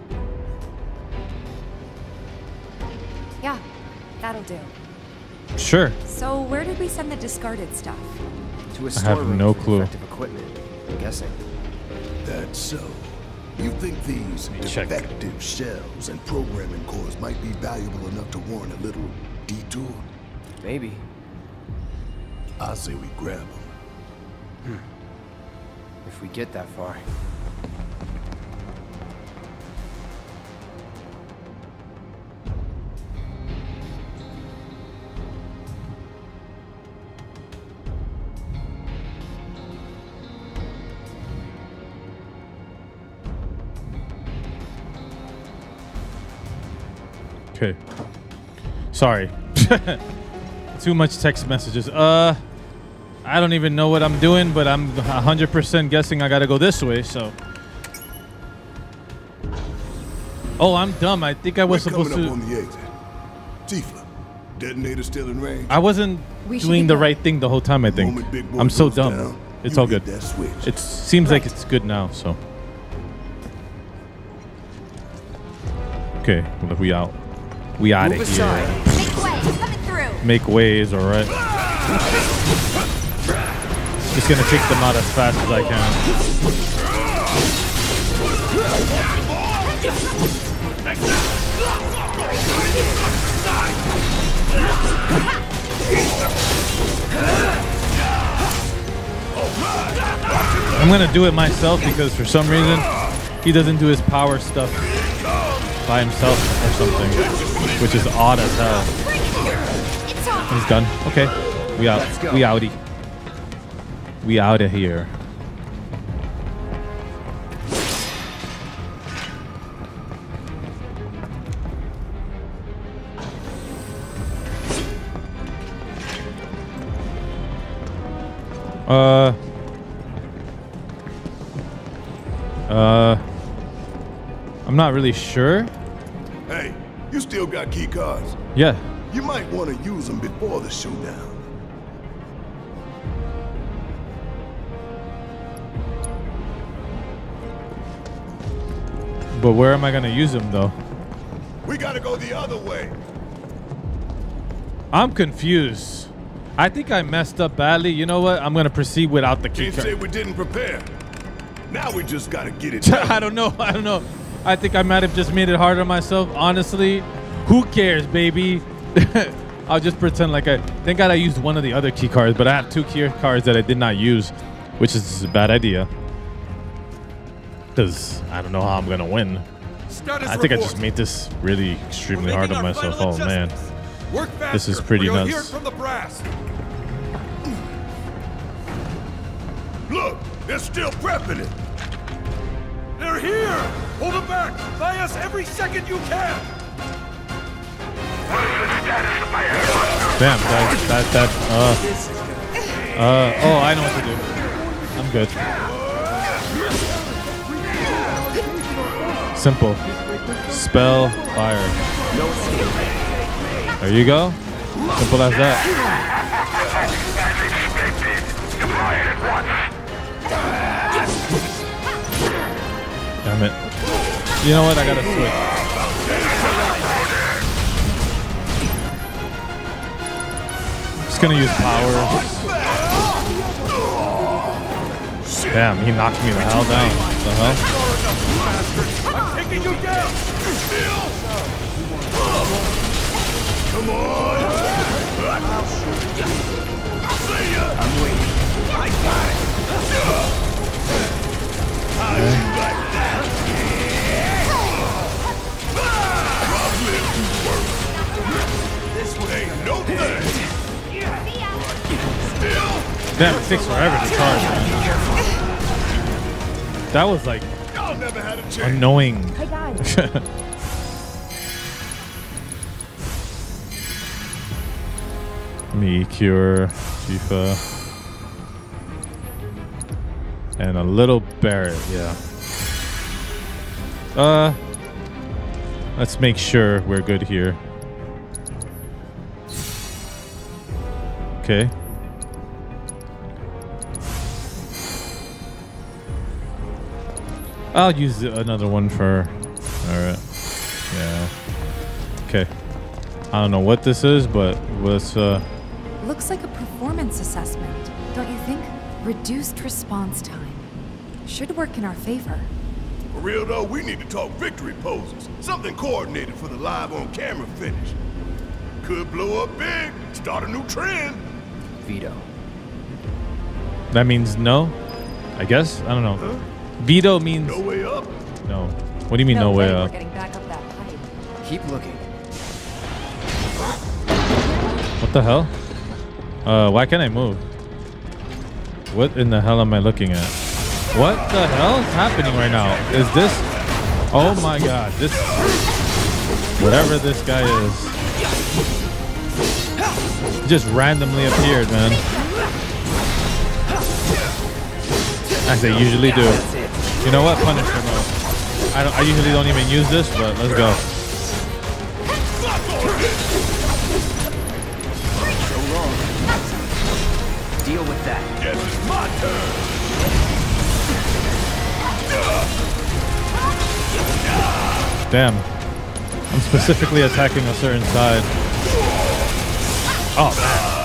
Yeah, that'll do. Sure. So where did we send the discarded stuff? To a I storeroom have no for clue. defective equipment, I'm guessing. That's so. You think these Check. defective shells and programming cores might be valuable enough to warrant a little detour? Maybe. I say we grab them. If we get that far. Okay. Sorry. Too much text messages. I don't even know what I'm doing, but I'm 100% guessing I gotta go this way, so. Oh, I'm dumb. I think I was supposed to. Coming up on the exit. Tifa, detonator still in range. I wasn't doing the right thing the whole time, I think. I'm so dumb. It's all good. It seems like it's good now, so. Okay, well, we out. We out of here. Make way, coming through. Make ways, all right. Just gonna take them out as fast as I can. I'm gonna do it myself because for some reason he doesn't do his power stuff by himself or something, which is odd as hell. He's done. Okay, we out. We outie. We out of here. I'm not really sure. Hey, you still got key cards? Yeah. You might want to use them before the showdown. But where am I gonna use them though? We gotta go the other way. I'm confused. I think I messed up badly. You know what? I'm gonna proceed without the key Can't say card. we didn't prepare. Now we just gotta get it done. I don't know. I don't know. I think I might have just made it harder on myself. Honestly, who cares, baby? I'll just pretend like thank God I used one of the other key cards, but I have 2 key cards that I did not use, which is a bad idea. Because I don't know how I'm gonna win. I think I just made this really extremely hard on myself. Oh man, this is pretty nuts. From the brass. Look, they're still prepping it. They're here. Hold them back. Buy us every second you can. Damn, oh, I know what to do. I'm good. Simple. Spell fire. There you go. Simple as that. Damn it. You know what? I gotta switch. Just gonna use power. Damn, he knocked me the hell down. What the hell? I'm taking you down. Come on. See ya. I'm waiting. I got it. How you like that? This ain't no thing. Damn, it takes forever to charge, man. That was like annoying. Hey guys. Me, Cure, Tifa, and a little Barret, yeah. Let's make sure we're good here. Okay. I'll use another one for... Alright. Yeah. Okay. I don't know what this is, but let's... Looks like a performance assessment, don't you think? Reduced response time. Should work in our favor. For real though, we need to talk victory poses. Something coordinated for the live on camera finish. Could blow up big, start a new trend. Veto. That means no? I guess? I don't know. Huh? Veto means... No way up? No. What do you mean no way up? We're getting back up that pipe. Keep looking. What the hell? Why can't I move? What in the hell am I looking at? What the hell is happening right now? Is this... Oh my god. This... Whatever this guy is. He just randomly appeared, man. As they usually do. You know what? Punisher mode. I usually don't even use this, but let's go. So long. Deal with that. Guess it's my turn. Damn. I'm specifically attacking a certain side. Oh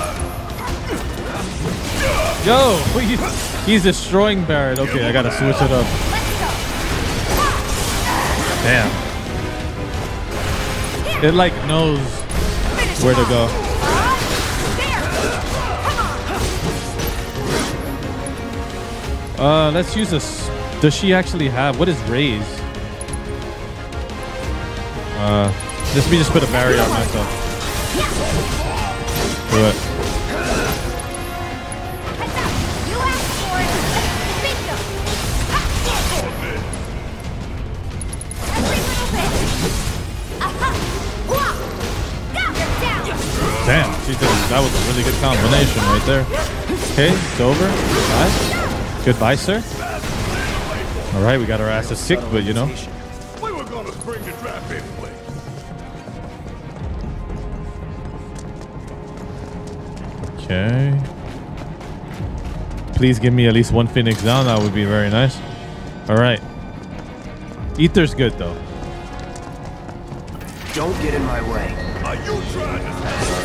man. Yo, he's destroying Barret. Okay, I gotta switch it up. Damn. It like knows where to go. Let's use this. Does she actually have, what is raise? Let me just put a barrier on myself. Do it. Damn, she did. That was a really good combination right there. Okay, it's over. Nice. Goodbye, sir. All right, we got our asses kicked, but you know. We were gonna bring the draft anyway. Okay. Please give me at least one Phoenix down. That would be very nice. All right. Ether's good though. Don't get in my way. Are you trying to...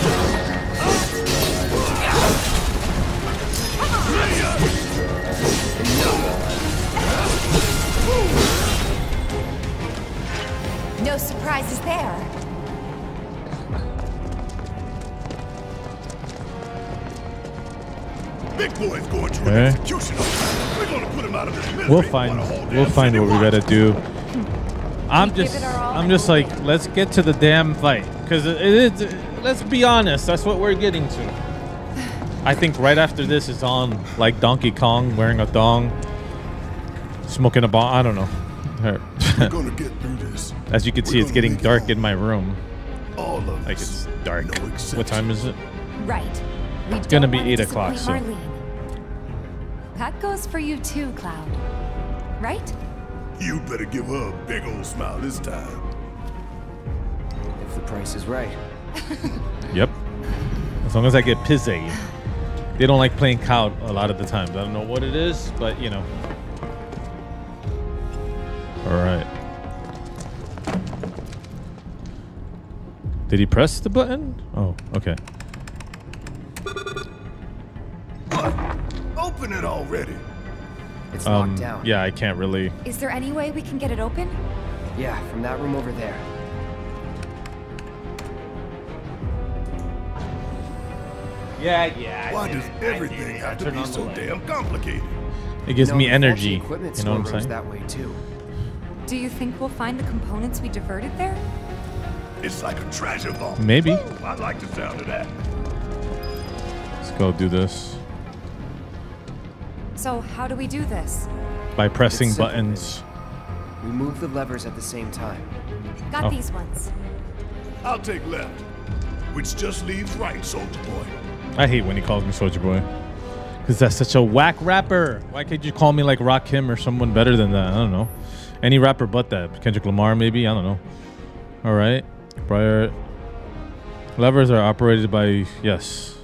No surprises there. Big boy's going to an Okay. execution. We're gonna put him out of his misery. We'll find what we gotta do. I'm just like, let's get to the damn fight, because it is. Let's be honest, that's what we're getting to. I think right after this is on like Donkey Kong wearing a thong, smoking a bomb. I don't know. We're gonna get through this. As you can see, it's getting dark in my room. All of Like it's dark. No exception. What time is it? Right. It's gonna be 8 o'clock. So That goes for you too, Cloud. Right? You better give her a big old smile this time. If the price is right. Yep. As long as I get pizzy. They don't like playing Cloud a lot of the times. I don't know what it is, but you know. All right. Did he press the button? Oh, okay. Open it already. It's locked down. Yeah, I can't really. Is there any way we can get it open? Yeah, from that room over there. Yeah. Why does everything have to be so damn complicated? It gives me the energy. faulty equipment You know what I'm store goes saying? that way too. Do you think we'll find the components we diverted there? It's like a treasure vault. Maybe. I like the sound of that. Let's go do this So how do we do this? by pressing It's simple. buttons. We move the levers at the same time. Got Oh. these ones. I'll take left, which just leaves right, soldier boy. I hate when he calls me Soldier Boy, because that's such a whack rapper. Why can't you call me like Rakim or someone better than that? I don't know. Any rapper but that. Kendrick Lamar, maybe. I don't know. All right. Prior levers are operated by yes.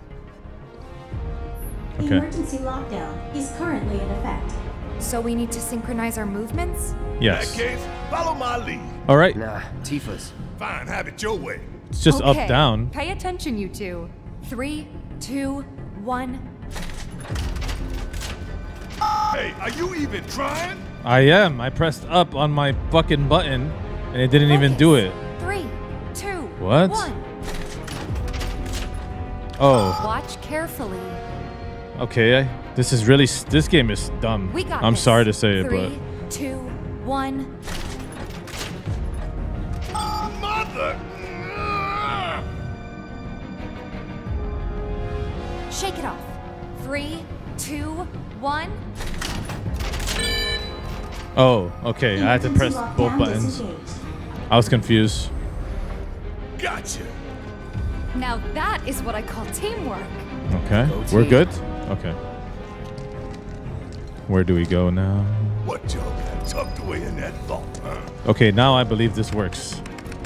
The Okay. emergency lockdown is currently in effect. So we need to synchronize our movements? In Yes. that case, follow my lead. All right. Nah, Tifa's. Fine, have it your way. It's just Okay, up down. Pay attention, you two. 3, 2, 1. Hey, are you even trying? I am. I pressed up on my fucking button, and it didn't even do it. 3, 2, What? 1. Oh. Watch carefully. Okay. This is really. This game is dumb. We got I'm this. sorry to say it, 3, 2, 1. Mother! Shake it off. 3, 2, 1. but. Oh. Okay. I had to press Emergency both lockdown buttons. disengaged. I was confused. Gotcha. Now that is what I call teamwork. Okay. Go We're team. good? Okay. Where do we go now? What y'all got tucked away in that vault, huh? Okay, now I believe this works.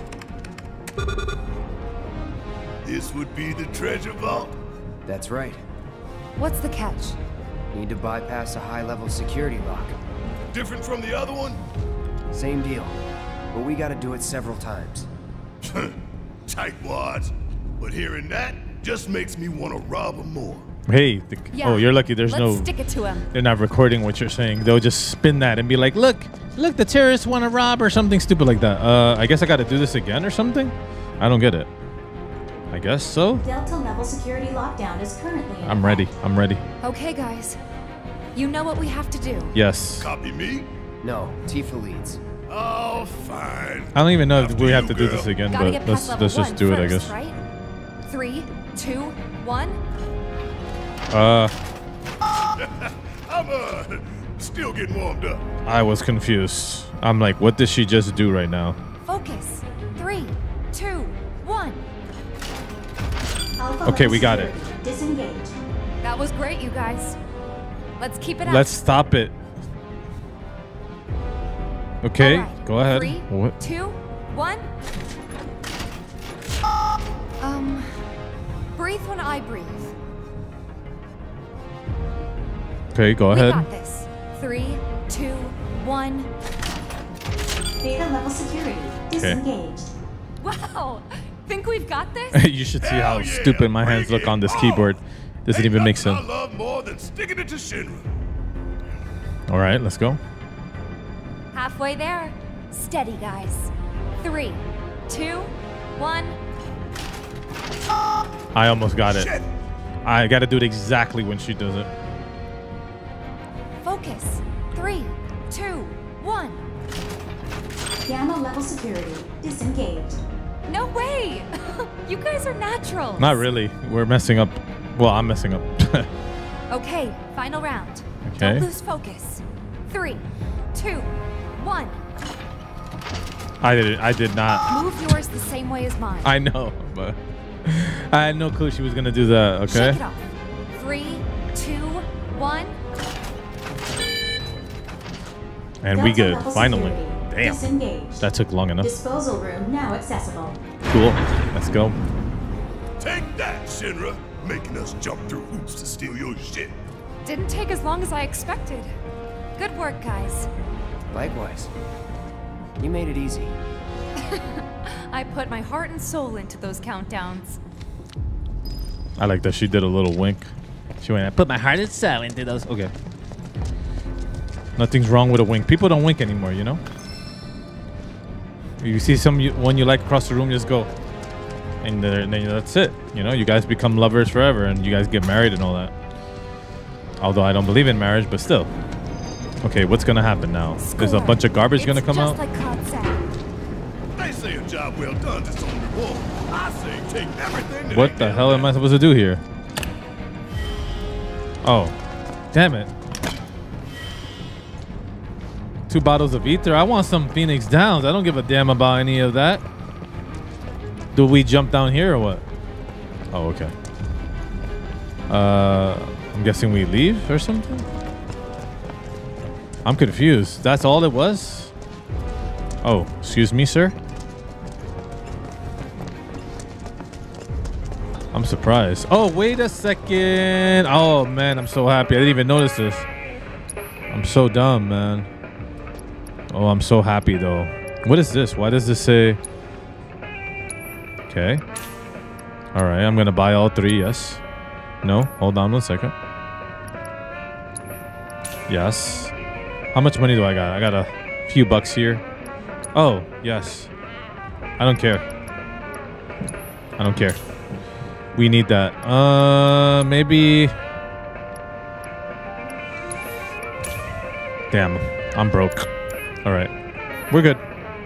This would be the treasure vault? That's right. What's the catch? Need to bypass a high-level security lock. Different from the other one? Same deal. But we gotta do it several times. Tightwads. But hearing that just makes me want to rob them more. Hey, Yeah, oh, you're lucky there's let's no. stick it to him. They're not recording what you're saying. They'll just spin that and be like, look, the terrorists want to rob or something stupid like that. I guess I got to do this again or something? I don't get it. I guess so. Delta level security lockdown is currently in I'm ready. I'm ready. Okay, guys. You know what we have to do. Yes. Copy me? No, Tifa leads. Oh, fine. I don't even know if After we have you, to do girl. this again, Gotta but get past level let's just 1 do it, I first, guess. Right? 3, 2, 1. I'm still getting warmed up. I was confused. I'm like, what did she just do right now? Focus. 3, 2, 1. Alpha Okay, level we got it. security disengaged. That was great, you guys. Let's keep it up. Let's stop it. Okay, All right. go ahead. 3, What? 2, 1. Breathe when I breathe. Okay, go We ahead. got this. 3, 2, 1. Beta level security disengaged. Wow! Think we've got this? You should see how stupid my hands look on this keyboard. Doesn't even make sense. I love more than sticking it to Shinra. All right, let's go. Halfway there. Steady, guys. 3, 2, 1. I almost got it. I got to do it exactly when she does it. Focus. 3, 2, 1. Gamma level security disengaged. No way! You guys are natural. Not really. We're messing up. Well, I'm messing up. Okay, final round. Okay. Don't lose focus. 3, 2, 1. I did not. Move yours the same way as mine. I know, but I had no clue she was gonna do that. Okay. Shake it off. 3, 2, 1. And we good. Level Finally. security Damn. disengaged. That took long enough. Disposal room now accessible. Cool. Let's go. Take that, Shinra. Making us jump through hoops to steal your shit. Didn't take as long as I expected. Good work, guys. Likewise. You made it easy. I put my heart and soul into those countdowns. I like that she did a little wink. She went, I put my heart and soul into those. Okay. Nothing's wrong with a wink. People don't wink anymore, you know? You see someone you like across the room, just go. And then that's it. You know, you guys become lovers forever and you guys get married and all that. Although I don't believe in marriage, but still. Okay, what's gonna happen now? There's a bunch of garbage gonna come out? Like Claude said. They say a job well done is on reward. I say take everything that What the hell am I supposed to do here? Oh, damn it. 2 bottles of ether. I want some Phoenix Downs. I don't give a damn about any of that. Do we jump down here or what? Oh, okay. I'm guessing we leave or something? I'm confused. That's all it was? Oh, excuse me, sir? I'm surprised. Oh, wait a second. Oh, man, I'm so happy. I didn't even notice this. I'm so dumb, man. Oh, I'm so happy, though. What is this? Why does this say... Okay. All right, I'm going to buy all 3, yes. No, hold on 1 second. Yes. How much money do I got? I got a few bucks here. Oh, yes. I don't care. I don't care. We need that. Maybe... Damn, I'm broke. All right, we're good.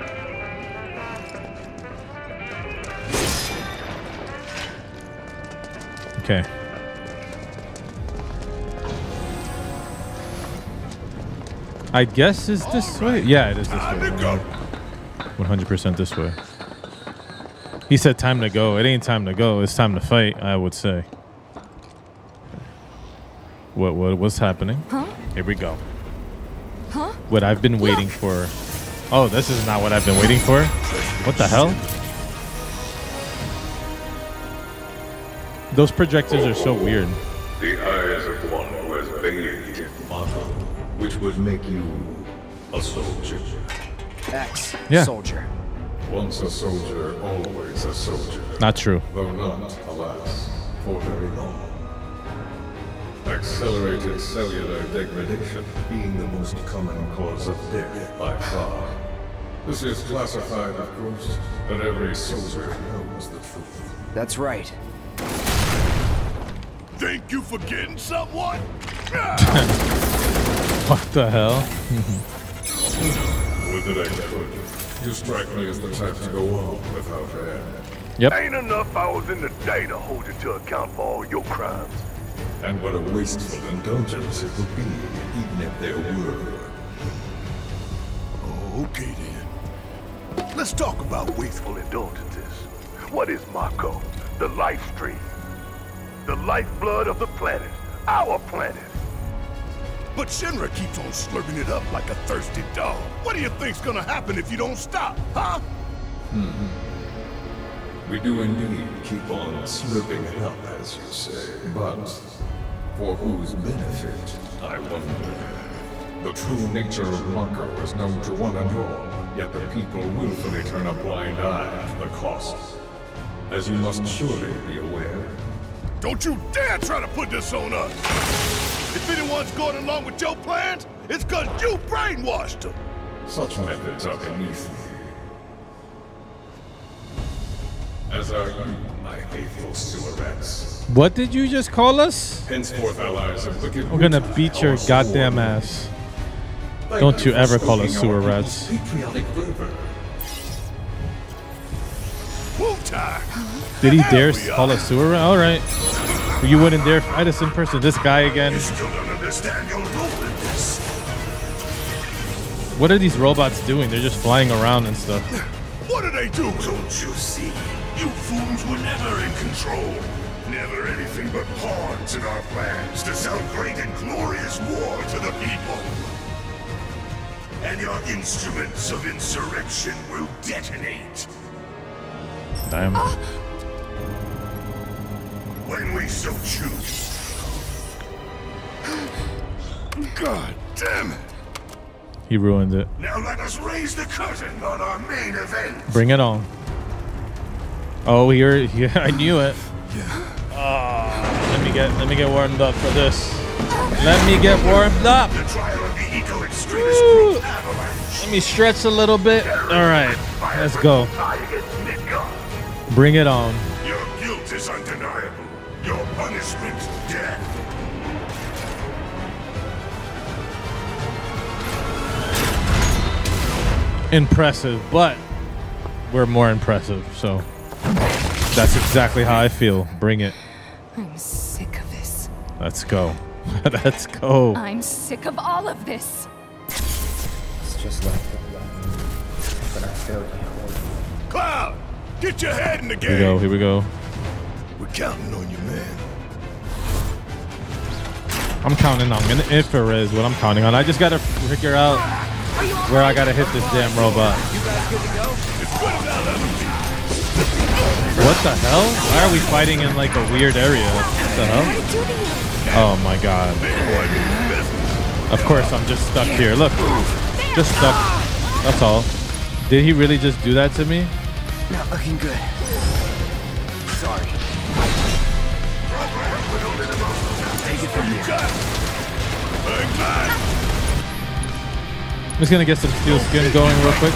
Okay. I guess it's this way. Yeah, it is this way. 100% this way. He said time to go. It ain't time to go. It's time to fight, I would say. What's happening? Huh? Here we go. Huh? What I've been waiting for. Oh, this is not what I've been waiting for. What the hell? Those projectors are so weird. The eyes of one who has bathed in motto, which would make you a soldier. X. Yeah. Soldier. Once a soldier, always a soldier. Not true. Though not, alas, for very long. Accelerated cellular degradation being the most common cause of death by far. This is classified, of course, but every soldier knows the truth. That's right. Think you forgetting someone? What the hell? With it I could. You strike me as the type to go on without end. Yep. Ain't enough hours in the day to hold you to account for all your crimes. And what a wasteful indulgence it would be, even if there were. Okay then. Let's talk about Wasteful indulgences. What is Mako? The life stream. The lifeblood of the planet. Our planet. But Shinra keeps on slurping it up like a thirsty dog. What do you think's gonna happen if you don't stop, huh? We do indeed keep on slurping it up, as you say. But for whose benefit, I wonder. The true nature of Mako is known to one and all, yet the people willfully turn a blind eye to the cost. As you must surely be aware. Don't you dare try to put this on us! If anyone's going along with your plans, it's cause you brainwashed them! Such methods are beneath me. As are you, my faithful sewer rats. What did you just call us? Henceforth allies of wicked. I'm gonna beat your goddamn ass. Don't you ever call us sewer rats. Did he dare call us sewer rat? Alright. You wouldn't dare fight us in person. This guy again. What are these robots doing? They're just flying around and stuff. What do they do? Don't you see? You fools were never in control. Never anything but pawns in our plans to sell great and glorious war to the people. And your instruments of insurrection will detonate. Damn. When we so choose. God damn it. He ruined it. Now let us raise the curtain on our main event. Bring it on. Oh, yeah, I knew it. Oh, let me get warmed up for this. Let me get warmed up. The trial of the eco-extremist group Avalanche. Let me stretch a little bit. All right, let's go. Bring it on. Your guilt is undeniable. Your punishment, death. Impressive, but we're more impressive, so that's exactly how I feel. Bring it. I'm sick of this. Let's go. Let's go. I'm sick of all of this. It's just like but I failed you. Cloud, get your head in the game. Here we go. We're counting on you, man. I'm counting on infrared is what I'm counting on. I just gotta figure out where I gotta hit this damn robot. You guys good to go? What the hell? Why are we fighting in like a weird area? What the hell? Oh my god. Of course I'm just stuck here. Look. Just stuck. That's all. Did he really just do that to me? Not looking good. Sorry. Take it from here. I'm just gonna get some steel skin going real quick.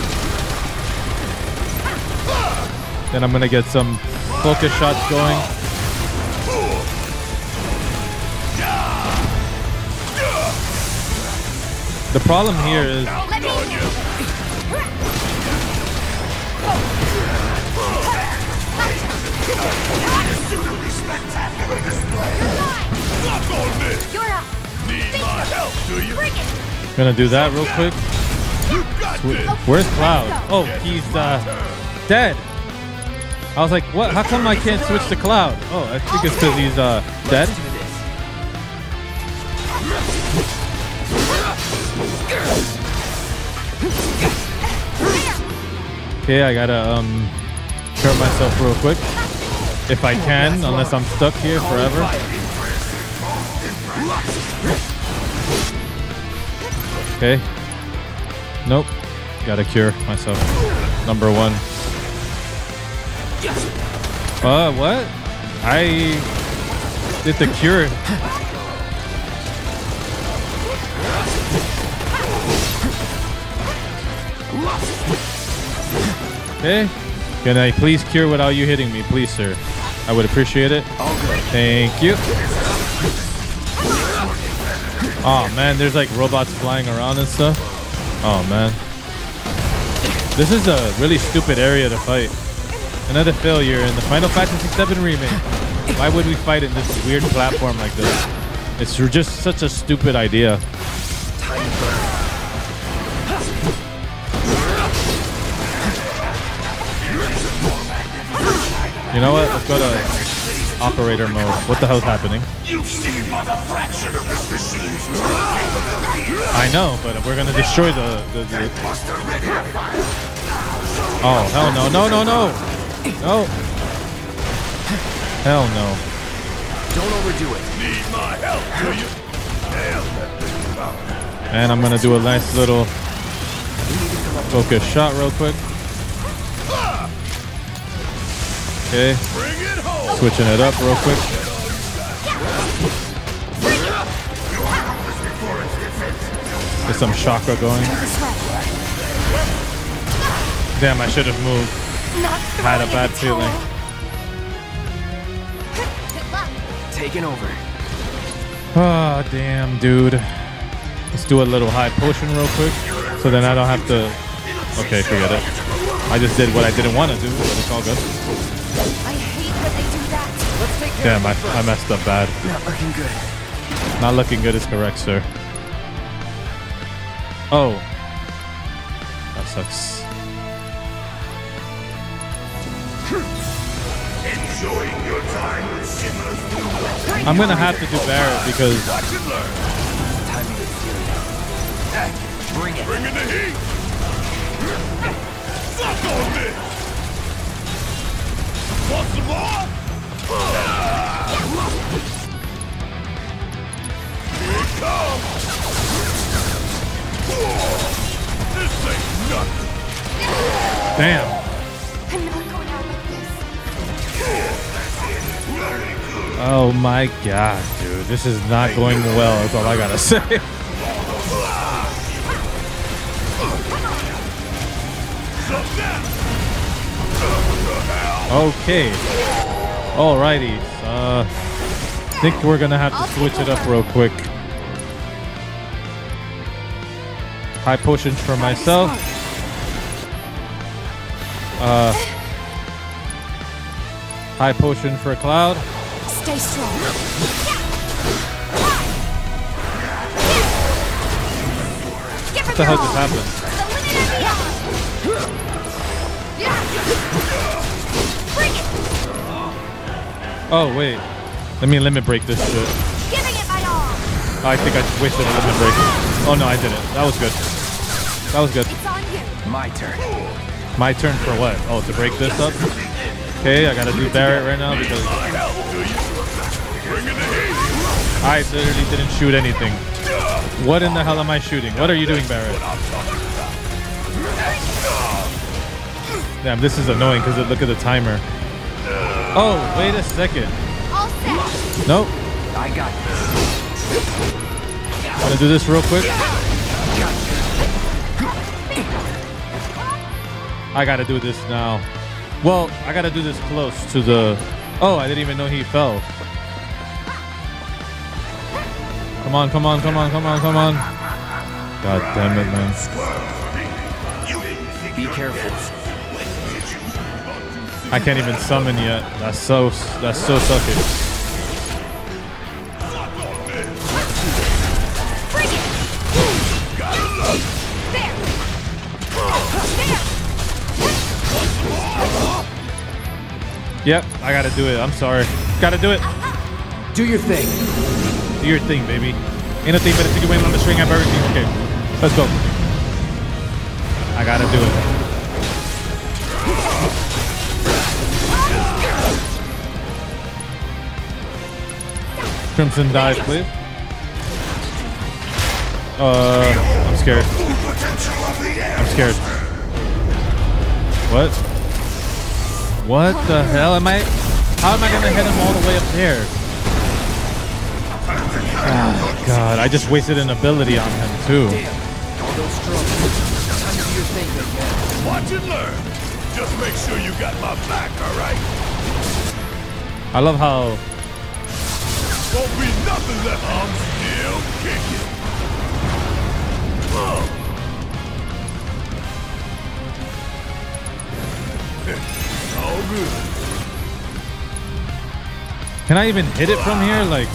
Then I'm gonna get some focus shots going. The problem here is gonna do that real quick. Where's Cloud? Oh, he's dead. I was like, what? How come I can't switch to Cloud? Oh, I think it's because he's dead. Okay, I gotta hurt myself real quick. If I can, unless I'm stuck here forever. Okay. Nope. Gotta cure myself. Number one. What? I did the cure. Okay. Can I please cure without you hitting me, please, sir? I would appreciate it. Thank you. Oh man, there's like robots flying around and stuff. Oh man. This is a really stupid area to fight. Another failure in the Final Fantasy VII Remake. Why would we fight in this weird platform like this? It's just such a stupid idea. You know what? Let's go to operator mode. What the hell's happening? I know, but we're gonna destroy the... Oh, hell no, no, no, no! No! Hell no. Don't overdo it. Need my help, do you? And I'm gonna do a nice little Focus shot real quick. Okay. Switching it up real quick. Get some chakra going. Damn, I should have moved. Had a bad feeling. Taking over. Oh, damn, dude. Let's do a little high potion real quick. So then I don't have to... Okay, forget it. I just did what I didn't want to do, but it's all good. I hate when they do that. Let's take care Damn, I messed up bad. Not looking good. Not looking good is correct, sir. Oh. That sucks. Enjoying your time with Shinra's new I'm gonna have to do Barret because... Bring it. Bring in the heat. Suck on this. Want some more? Here it comes. This ain't nothing. Damn. I'm not going out like this. Oh my god, dude. This is not going well. That's all I gotta say. Okay. Alrighty. I think we're gonna have to switch it up real quick. High potions for myself. High potion for Cloud. Stay strong. What the hell just happened? Oh wait, let me limit break this shit. Giving it my all. I think I just wasted a limit break. Oh no, I didn't. That was good. That was good. It's on you. My turn. My turn for what? Oh, to break this up? Okay, I gotta do Barret right now because I literally didn't shoot anything. What in the hell am I shooting? What are you doing, Barret? Damn, this is annoying because look at the timer. Oh, wait a second. All set. Nope. I got this. I'm gonna do this real quick. I gotta do this now. Well, I gotta do this close to the... Oh, I didn't even know he fell. Come on, come on, come on, come on, come on. God damn it, man. Be careful. I can't even summon yet. That's so sucky. Yep, I gotta do it. I'm sorry. Gotta do it. Do your thing. Do your thing, baby. Ain't a thing but a ticket win on the string. I've everything. Okay, let's go. I gotta do it. Crimson dive, please. I'm scared. I'm scared. What? What the hell am I? How am I gonna hit him all the way up there? Oh god, I just wasted an ability on him too. Watch and learn. Just make sure you got my back, alright? I love how won't be nothing left. I'm still kicking. All good. Can I even hit it from here? Like,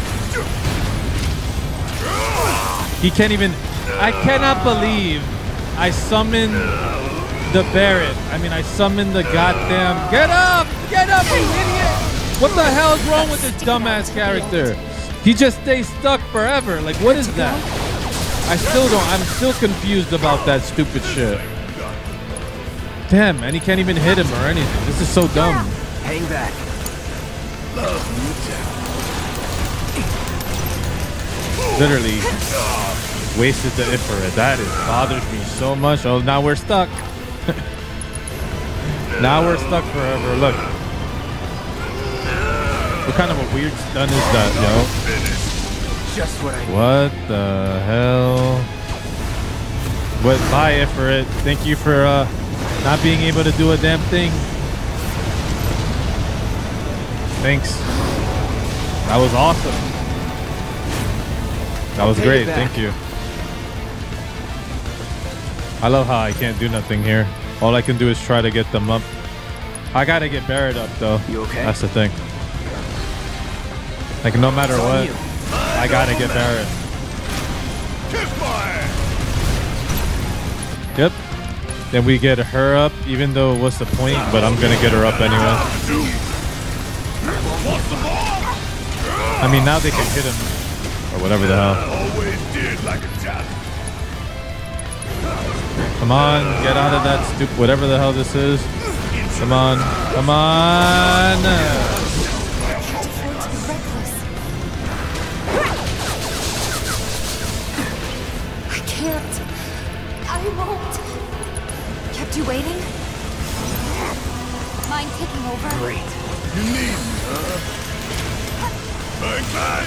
he can't even. I cannot believe I summoned the Barret. I mean, I summoned the goddamn. Get up! Get up, you idiot! What the hell is wrong with this dumbass character? He just stays stuck forever. Like, what is that? I still don't. I'm still confused about that stupid shit. Damn, and he can't even hit him or anything. This is so dumb. Hang back. Literally Wasted the Ifrit. That bothers me so much. Oh, now we're stuck. Now we're stuck forever. Look. What kind of a weird stun is that, yo? Just what I need. What the hell? What? Bye, Ifrit. Thank you for not being able to do a damn thing. Thanks. That was awesome. That was great. Thank you. I love how I can't do nothing here. All I can do is try to get them up. I gotta get Barret up though. You okay? That's the thing. Like no matter what, I gotta get Barret. Yep. Then we get her up, even though what's the point? But I'm gonna get her up anyway. I mean, now they can hit him or whatever the hell. Come on, get out of that stupid whatever the hell this is. Come on, come on. I can't. I won't. Kept you waiting? Mind taking over? Great. You need me, huh? Bang,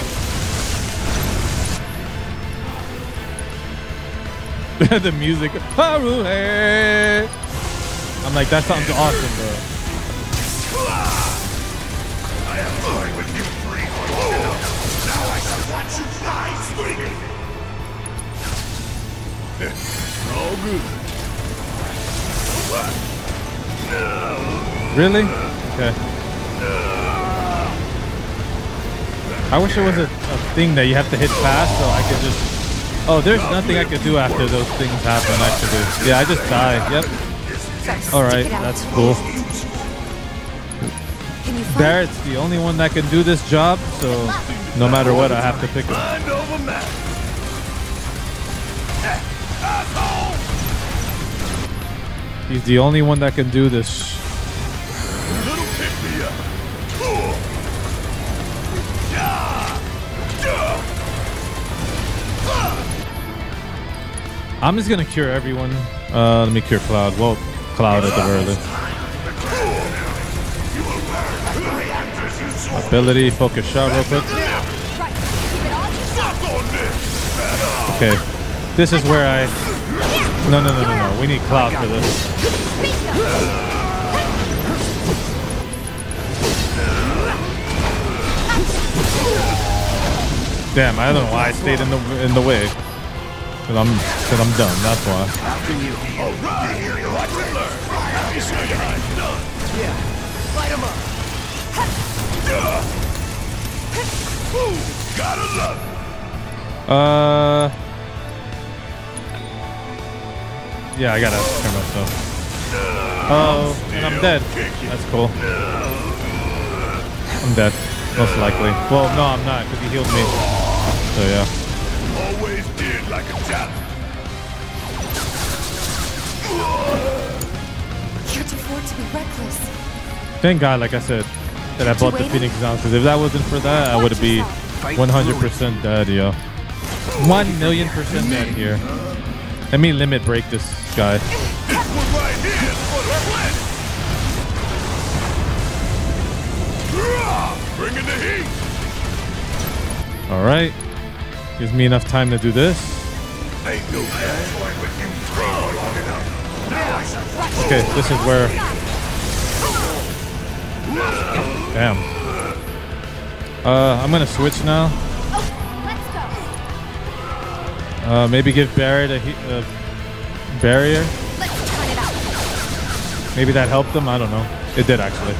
bang. The music. I'm like, that sounds awesome, bro. I am going with you free for long enough. Now I shall watch you die swinging. All good. Really? Okay. I wish there was a thing that you have to hit fast so I could just... Oh, there's nothing I could do after those things happen, actually. Yeah, I just died. Yep. Alright, that's cool. Barret's the only one that can do this job, so no matter what, I have to pick him. He's the only one that can do this. I'm just gonna cure everyone. Let me cure Cloud. Well, Cloud at the very least. Ability, focus shot real quick. Okay. This is where I... No. We need Cloud for this. Damn, I don't know why I stayed in the way. Cause I'm dumb, that's why. Yeah, I gotta turn myself. Oh, and I'm dead. That's cool. I'm dead, most likely. Well, no, I'm not, because he healed me. So yeah. Always did like a chap. Can't afford to be reckless. Thank God, like I said, that I bought the Phoenix down, because if that wasn't for that, I would be 100% dead, yo. 1,000,000% dead here. Let me limit break this guy. This one right here is for the planet. Bringing the heat. All right. Gives me enough time to do this. Ain't no with you long enough. Now I shall... Okay, this is where... Damn. I'm gonna switch now. Maybe give Barret a barrier. Maybe that helped them. I don't know. It did actually.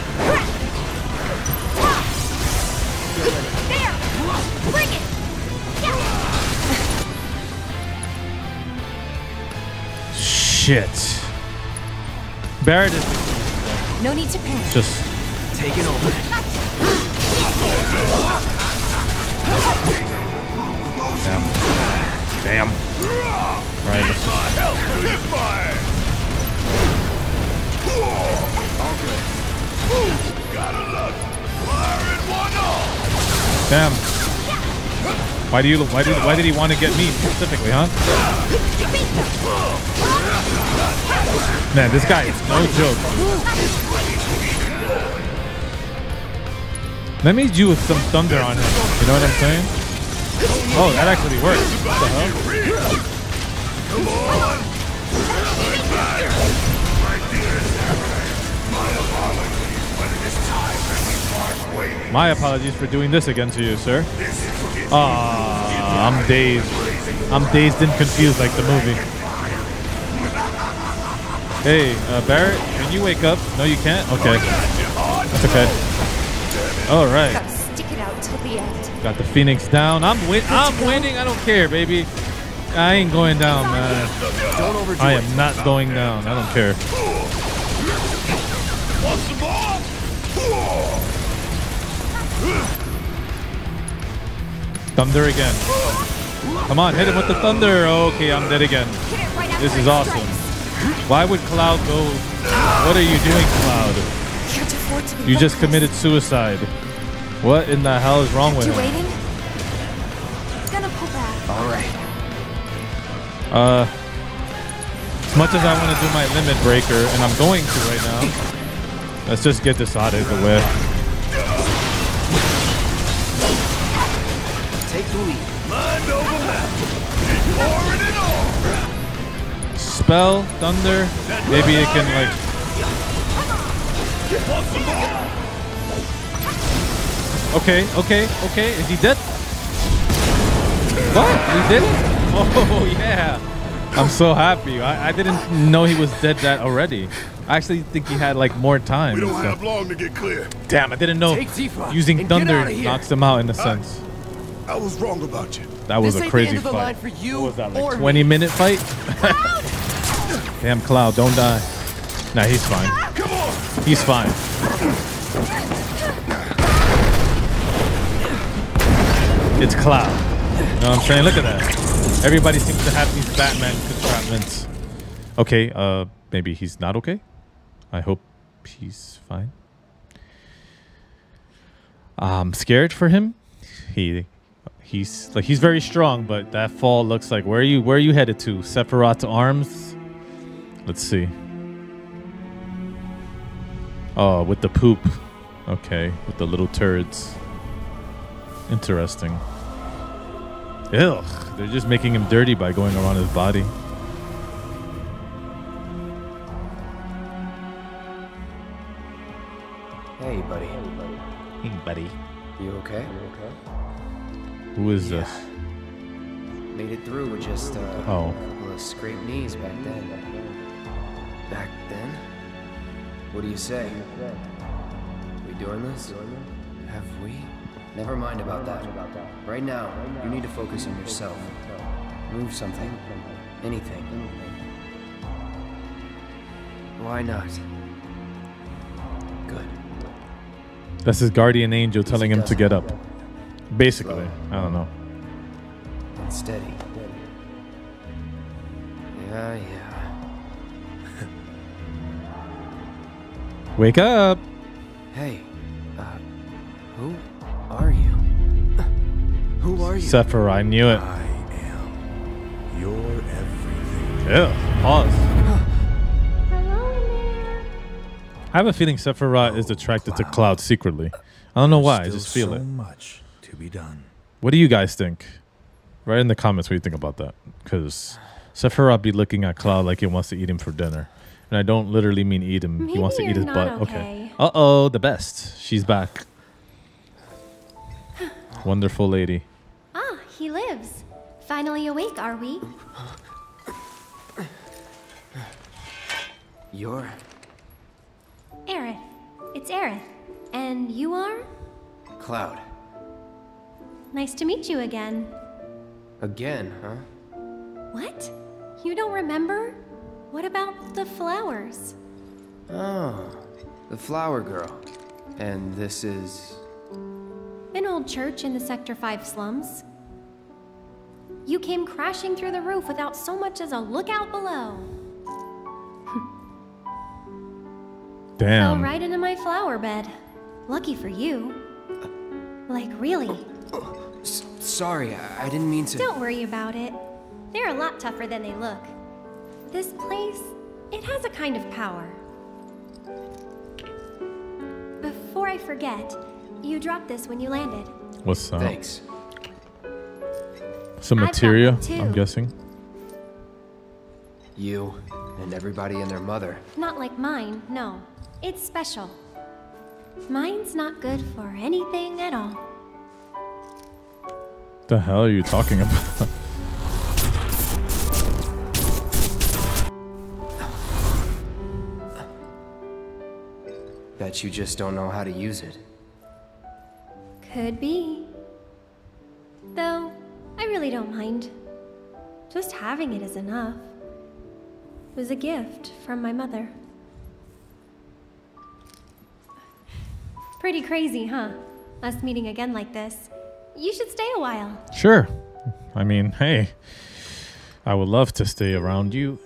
Shit. Barret is... No need to panic. Just... Take it over. Damn. Right. Damn. Why did he want to get me specifically, huh? Man, this guy is no joke. Let me do with some thunder on him. You know what I'm saying? Oh, that actually works. What the hell? Come on! My apologies for doing this again to you, sir. I'm dazed. I'm dazed and confused like the movie. Hey, Barrett, can you wake up? No, you can't? Okay. That's okay. All right. Gotta stick it out till the end. Got the Phoenix down. I'm winning. I don't care, baby. I ain't going down, man. I am not going down. I don't care. Thunder again. Come on, hit him with the thunder. Okay, I'm dead again. This is awesome. Why would Cloud go? What are you doing, Cloud? You just committed suicide. What in the hell is wrong with him? Waiting? Gonna pull back. All right. As much as I want to do my limit breaker, and I'm going to right now, let's just get this out of the way. Take the lead. Mind over matter. Pouring it on. Spell, thunder, maybe it can like... Okay. Is he dead? What? He did it? Oh, yeah. I'm so happy. I didn't know he was dead that already. I actually think he had like more time. We don't have long to get clear. Damn, I didn't know using thunder knocks him out in a sense. I was wrong about you. That was a crazy fight. What was that, like 20-minute fight? Damn, Cloud, don't die. Nah, he's fine. Come on. He's fine. It's Cloud. You know what I'm saying? Look at that. Everybody seems to have these Batman contraptions. Okay, maybe he's not okay. I hope he's fine. I'm scared for him. He's very strong, but that fall looks like where are you headed to? Sephiroth's arms? Let's see. Oh, with the poop. Okay, with the little turds. Interesting. Ugh, they're just making him dirty by going around his body. Hey, buddy. Hey, buddy. You okay? Who is this? Made it through with just a couple of scraped knees back then. Back then? What do you say? We doing this? Have we? Never mind about that. Right now, you need to focus on yourself. Move something. Anything. Why not? Good. That's his guardian angel telling him to get up. Basically, I don't know. And steady. Yeah. Wake up! Hey, who are you? Who are you? Sephiroth, I knew it. I am your everything. Yeah, pause. I have a feeling Sephiroth is attracted to Cloud secretly. I don't know why, I just feel it. Much to be done. What do you guys think? Write in the comments what you think about that. Because Sephiroth be looking at Cloud like he wants to eat him for dinner. And I don't literally mean eat him. Maybe he wants to eat his you're butt. not Okay. Uh-oh, the best. She's back. Wonderful lady. Ah, he lives. Finally awake, are we? You're... Aerith. It's Aerith. And you are? Cloud. Nice to meet you again. Again, huh? What? You don't remember? What about the flowers? Oh, the flower girl. And this is... An old church in the Sector 5 slums. You came crashing through the roof without so much as a lookout below. Damn. Fell right into my flower bed. Lucky for you. Like, really. Sorry, I didn't mean to... Don't worry about it. They're a lot tougher than they look. This place, it has a kind of power. Before I forget, you dropped this when you landed. What's up? Thanks. Some materia, I'm guessing. You and everybody and their mother. Not like mine, no. It's special. Mine's not good for anything at all. What the hell are you talking about? Bet you just don't know how to use it. Could be. Though, I really don't mind. Just having it is enough. It was a gift from my mother. Pretty crazy, huh? Us meeting again like this. You should stay a while. Sure. I mean, hey, I would love to stay around you.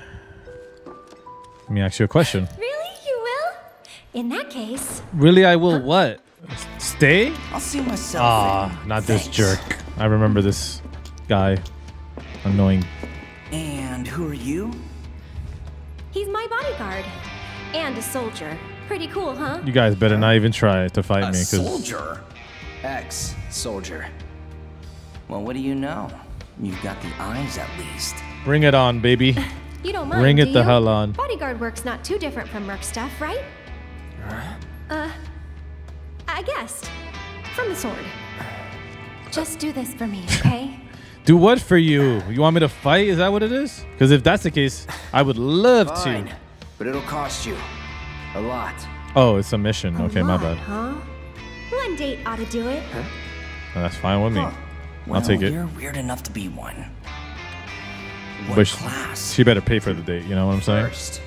Let me ask you a question. Really? You will? In that case... Really, I will what? Stay? I'll see myself. Ah, not this jerk. I remember this guy. Annoying. And who are you? He's my bodyguard. And a soldier. Pretty cool, huh? You guys better not even try to fight me. Soldier? Ex-soldier. Well, what do you know? You've got the eyes at least. Bring it on, baby. You don't mind, Bring it do the you? hell on. Bodyguard work's not too different from Merc stuff, right? I guessed. From the sword. Just do this for me, okay? Do what for you? You want me to fight? Is that what it is? Because if that's the case, I would love Fine, to. but it'll cost you. A lot. Oh, it's a mission. Okay, my bad. Huh? One date ought to do it. Oh, that's fine with me. Well, I'll take it. You're weird enough to be one. What But class? she better pay for the date, you know what I'm saying? First.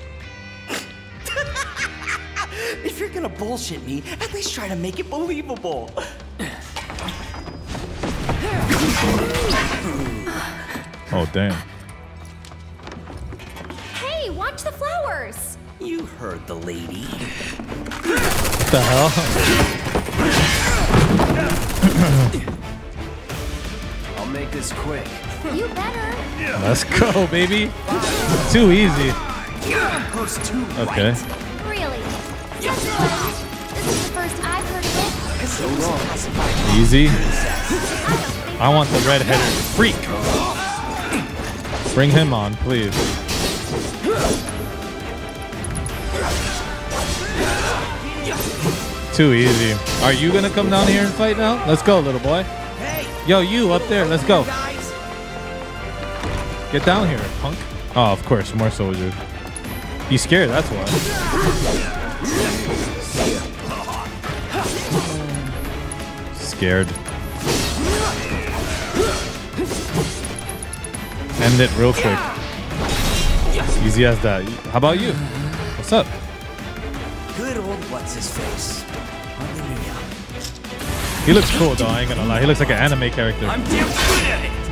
If you're gonna bullshit me, at least try to make it believable. Oh, damn. Hey, watch the flowers! You heard the lady. What the hell? I'll make this quick. You better. Let's go, baby. Too easy. Okay. Really? This is the first I've heard of it. So long. Easy. I want the red-headed freak. Bring him on, please. Too easy. Are you gonna come down here and fight now? Let's go, little boy. Yo, you up there. Let's go. Get down here, punk. Oh, of course, more soldiers. He's scared, that's why. Scared. End it real quick. Easy as that. How about you? What's up? Good old what's his face. Hallelujah. He looks cool though, I ain't gonna lie. He looks like an anime character. I'm damn good at it.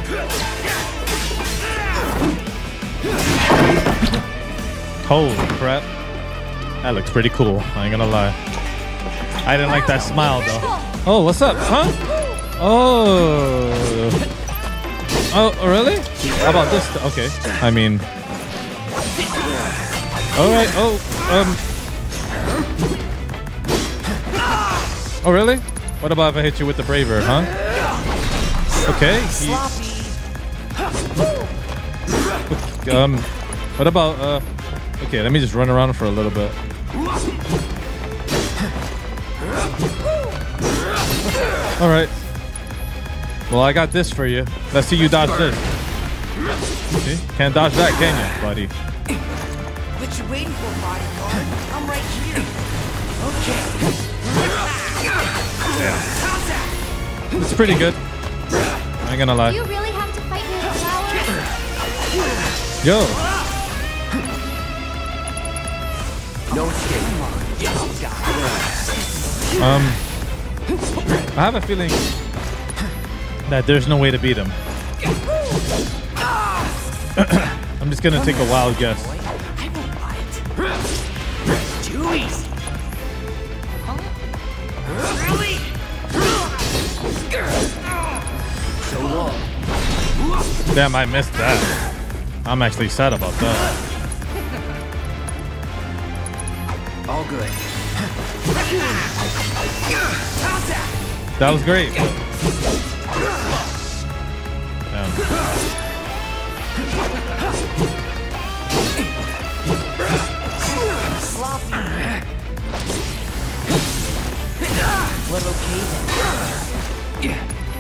Holy crap. That looks pretty cool, I ain't gonna lie. I didn't like that smile though. Oh, what's up, huh? Oh. Oh, really? How about this? Okay. I mean. Alright, Oh, really? What about if I hit you with the braver, huh? Okay. What about, okay, let me just run around for a little bit. Alright. Well, I got this for you. Let's see you dodge this. See? Can't dodge that, can you, buddy? What you waiting for, bodyguard? I'm right here. Okay. It's pretty good. I ain't gonna lie. You really have to fight me with flowers? Yo. No escape. I have a feeling that there's no way to beat him. I'm just gonna take a wild guess. Too easy. Really? Damn, I missed that. I'm actually sad about that. All good. That was great. Damn. Well, okay then.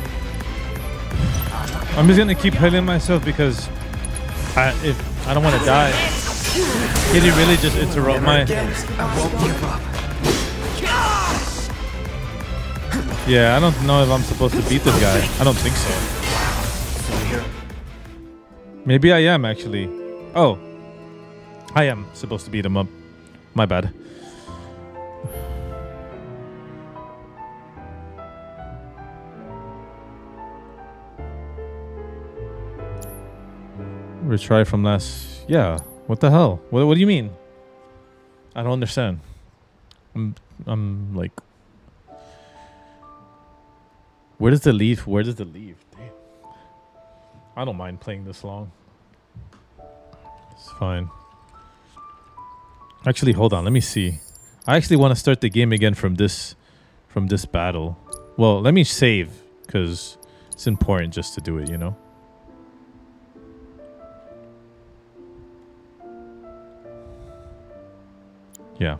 I'm just gonna keep hitting myself because I don't want to die. Did he really just interrupt my? I won't give up. Yeah, I don't know if I'm supposed to beat this guy. I don't think so. Maybe I am actually. Oh, I am supposed to beat him up. My bad. Retry from last. Yeah. What the hell? What do you mean? I don't understand. I'm like. Where does the leave? Where does the leave? Damn. I don't mind playing this long. It's fine. Actually, hold on. Let me see. I actually want to start the game again from this battle. Well, let me save because it's important just to do it, you know? Yeah.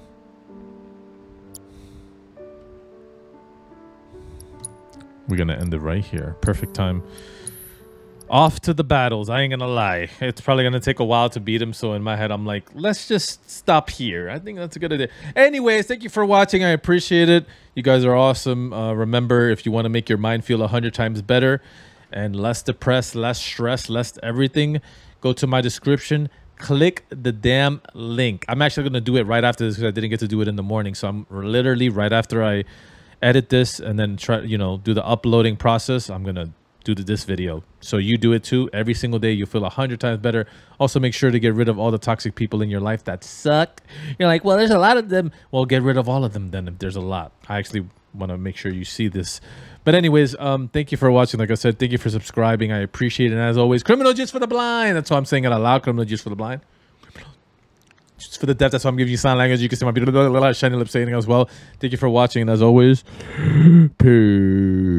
We're gonna end it right here. Perfect time. Off to the battles. I ain't gonna lie. It's probably gonna take a while to beat him. So in my head, I'm like, let's just stop here. I think that's a good idea. Anyways, thank you for watching. I appreciate it. You guys are awesome. Remember, if you want to make your mind feel 100 times better and less depressed, less stressed, less everything, go to my description. Click the damn link. I'm actually going to do it right after this because I didn't get to do it in the morning. So I'm literally right after I edit this and then try, do the uploading process. I'm going to do this video. So you do it too. Every single day you'll feel 100 times better. Also make sure to get rid of all the toxic people in your life that suck. You're like, well, there's a lot of them. Well, get rid of all of them then if there's a lot. I actually want to make sure you see this. But anyways, thank you for watching. Like I said, thank you for subscribing. I appreciate it. And as always, criminal justice for the blind. That's why I'm saying it out loud. Criminal justice for the blind. Just for the deaf. That's why I'm giving you sign language. You can see my beautiful shiny lips saying it as well. Thank you for watching. And as always, peace.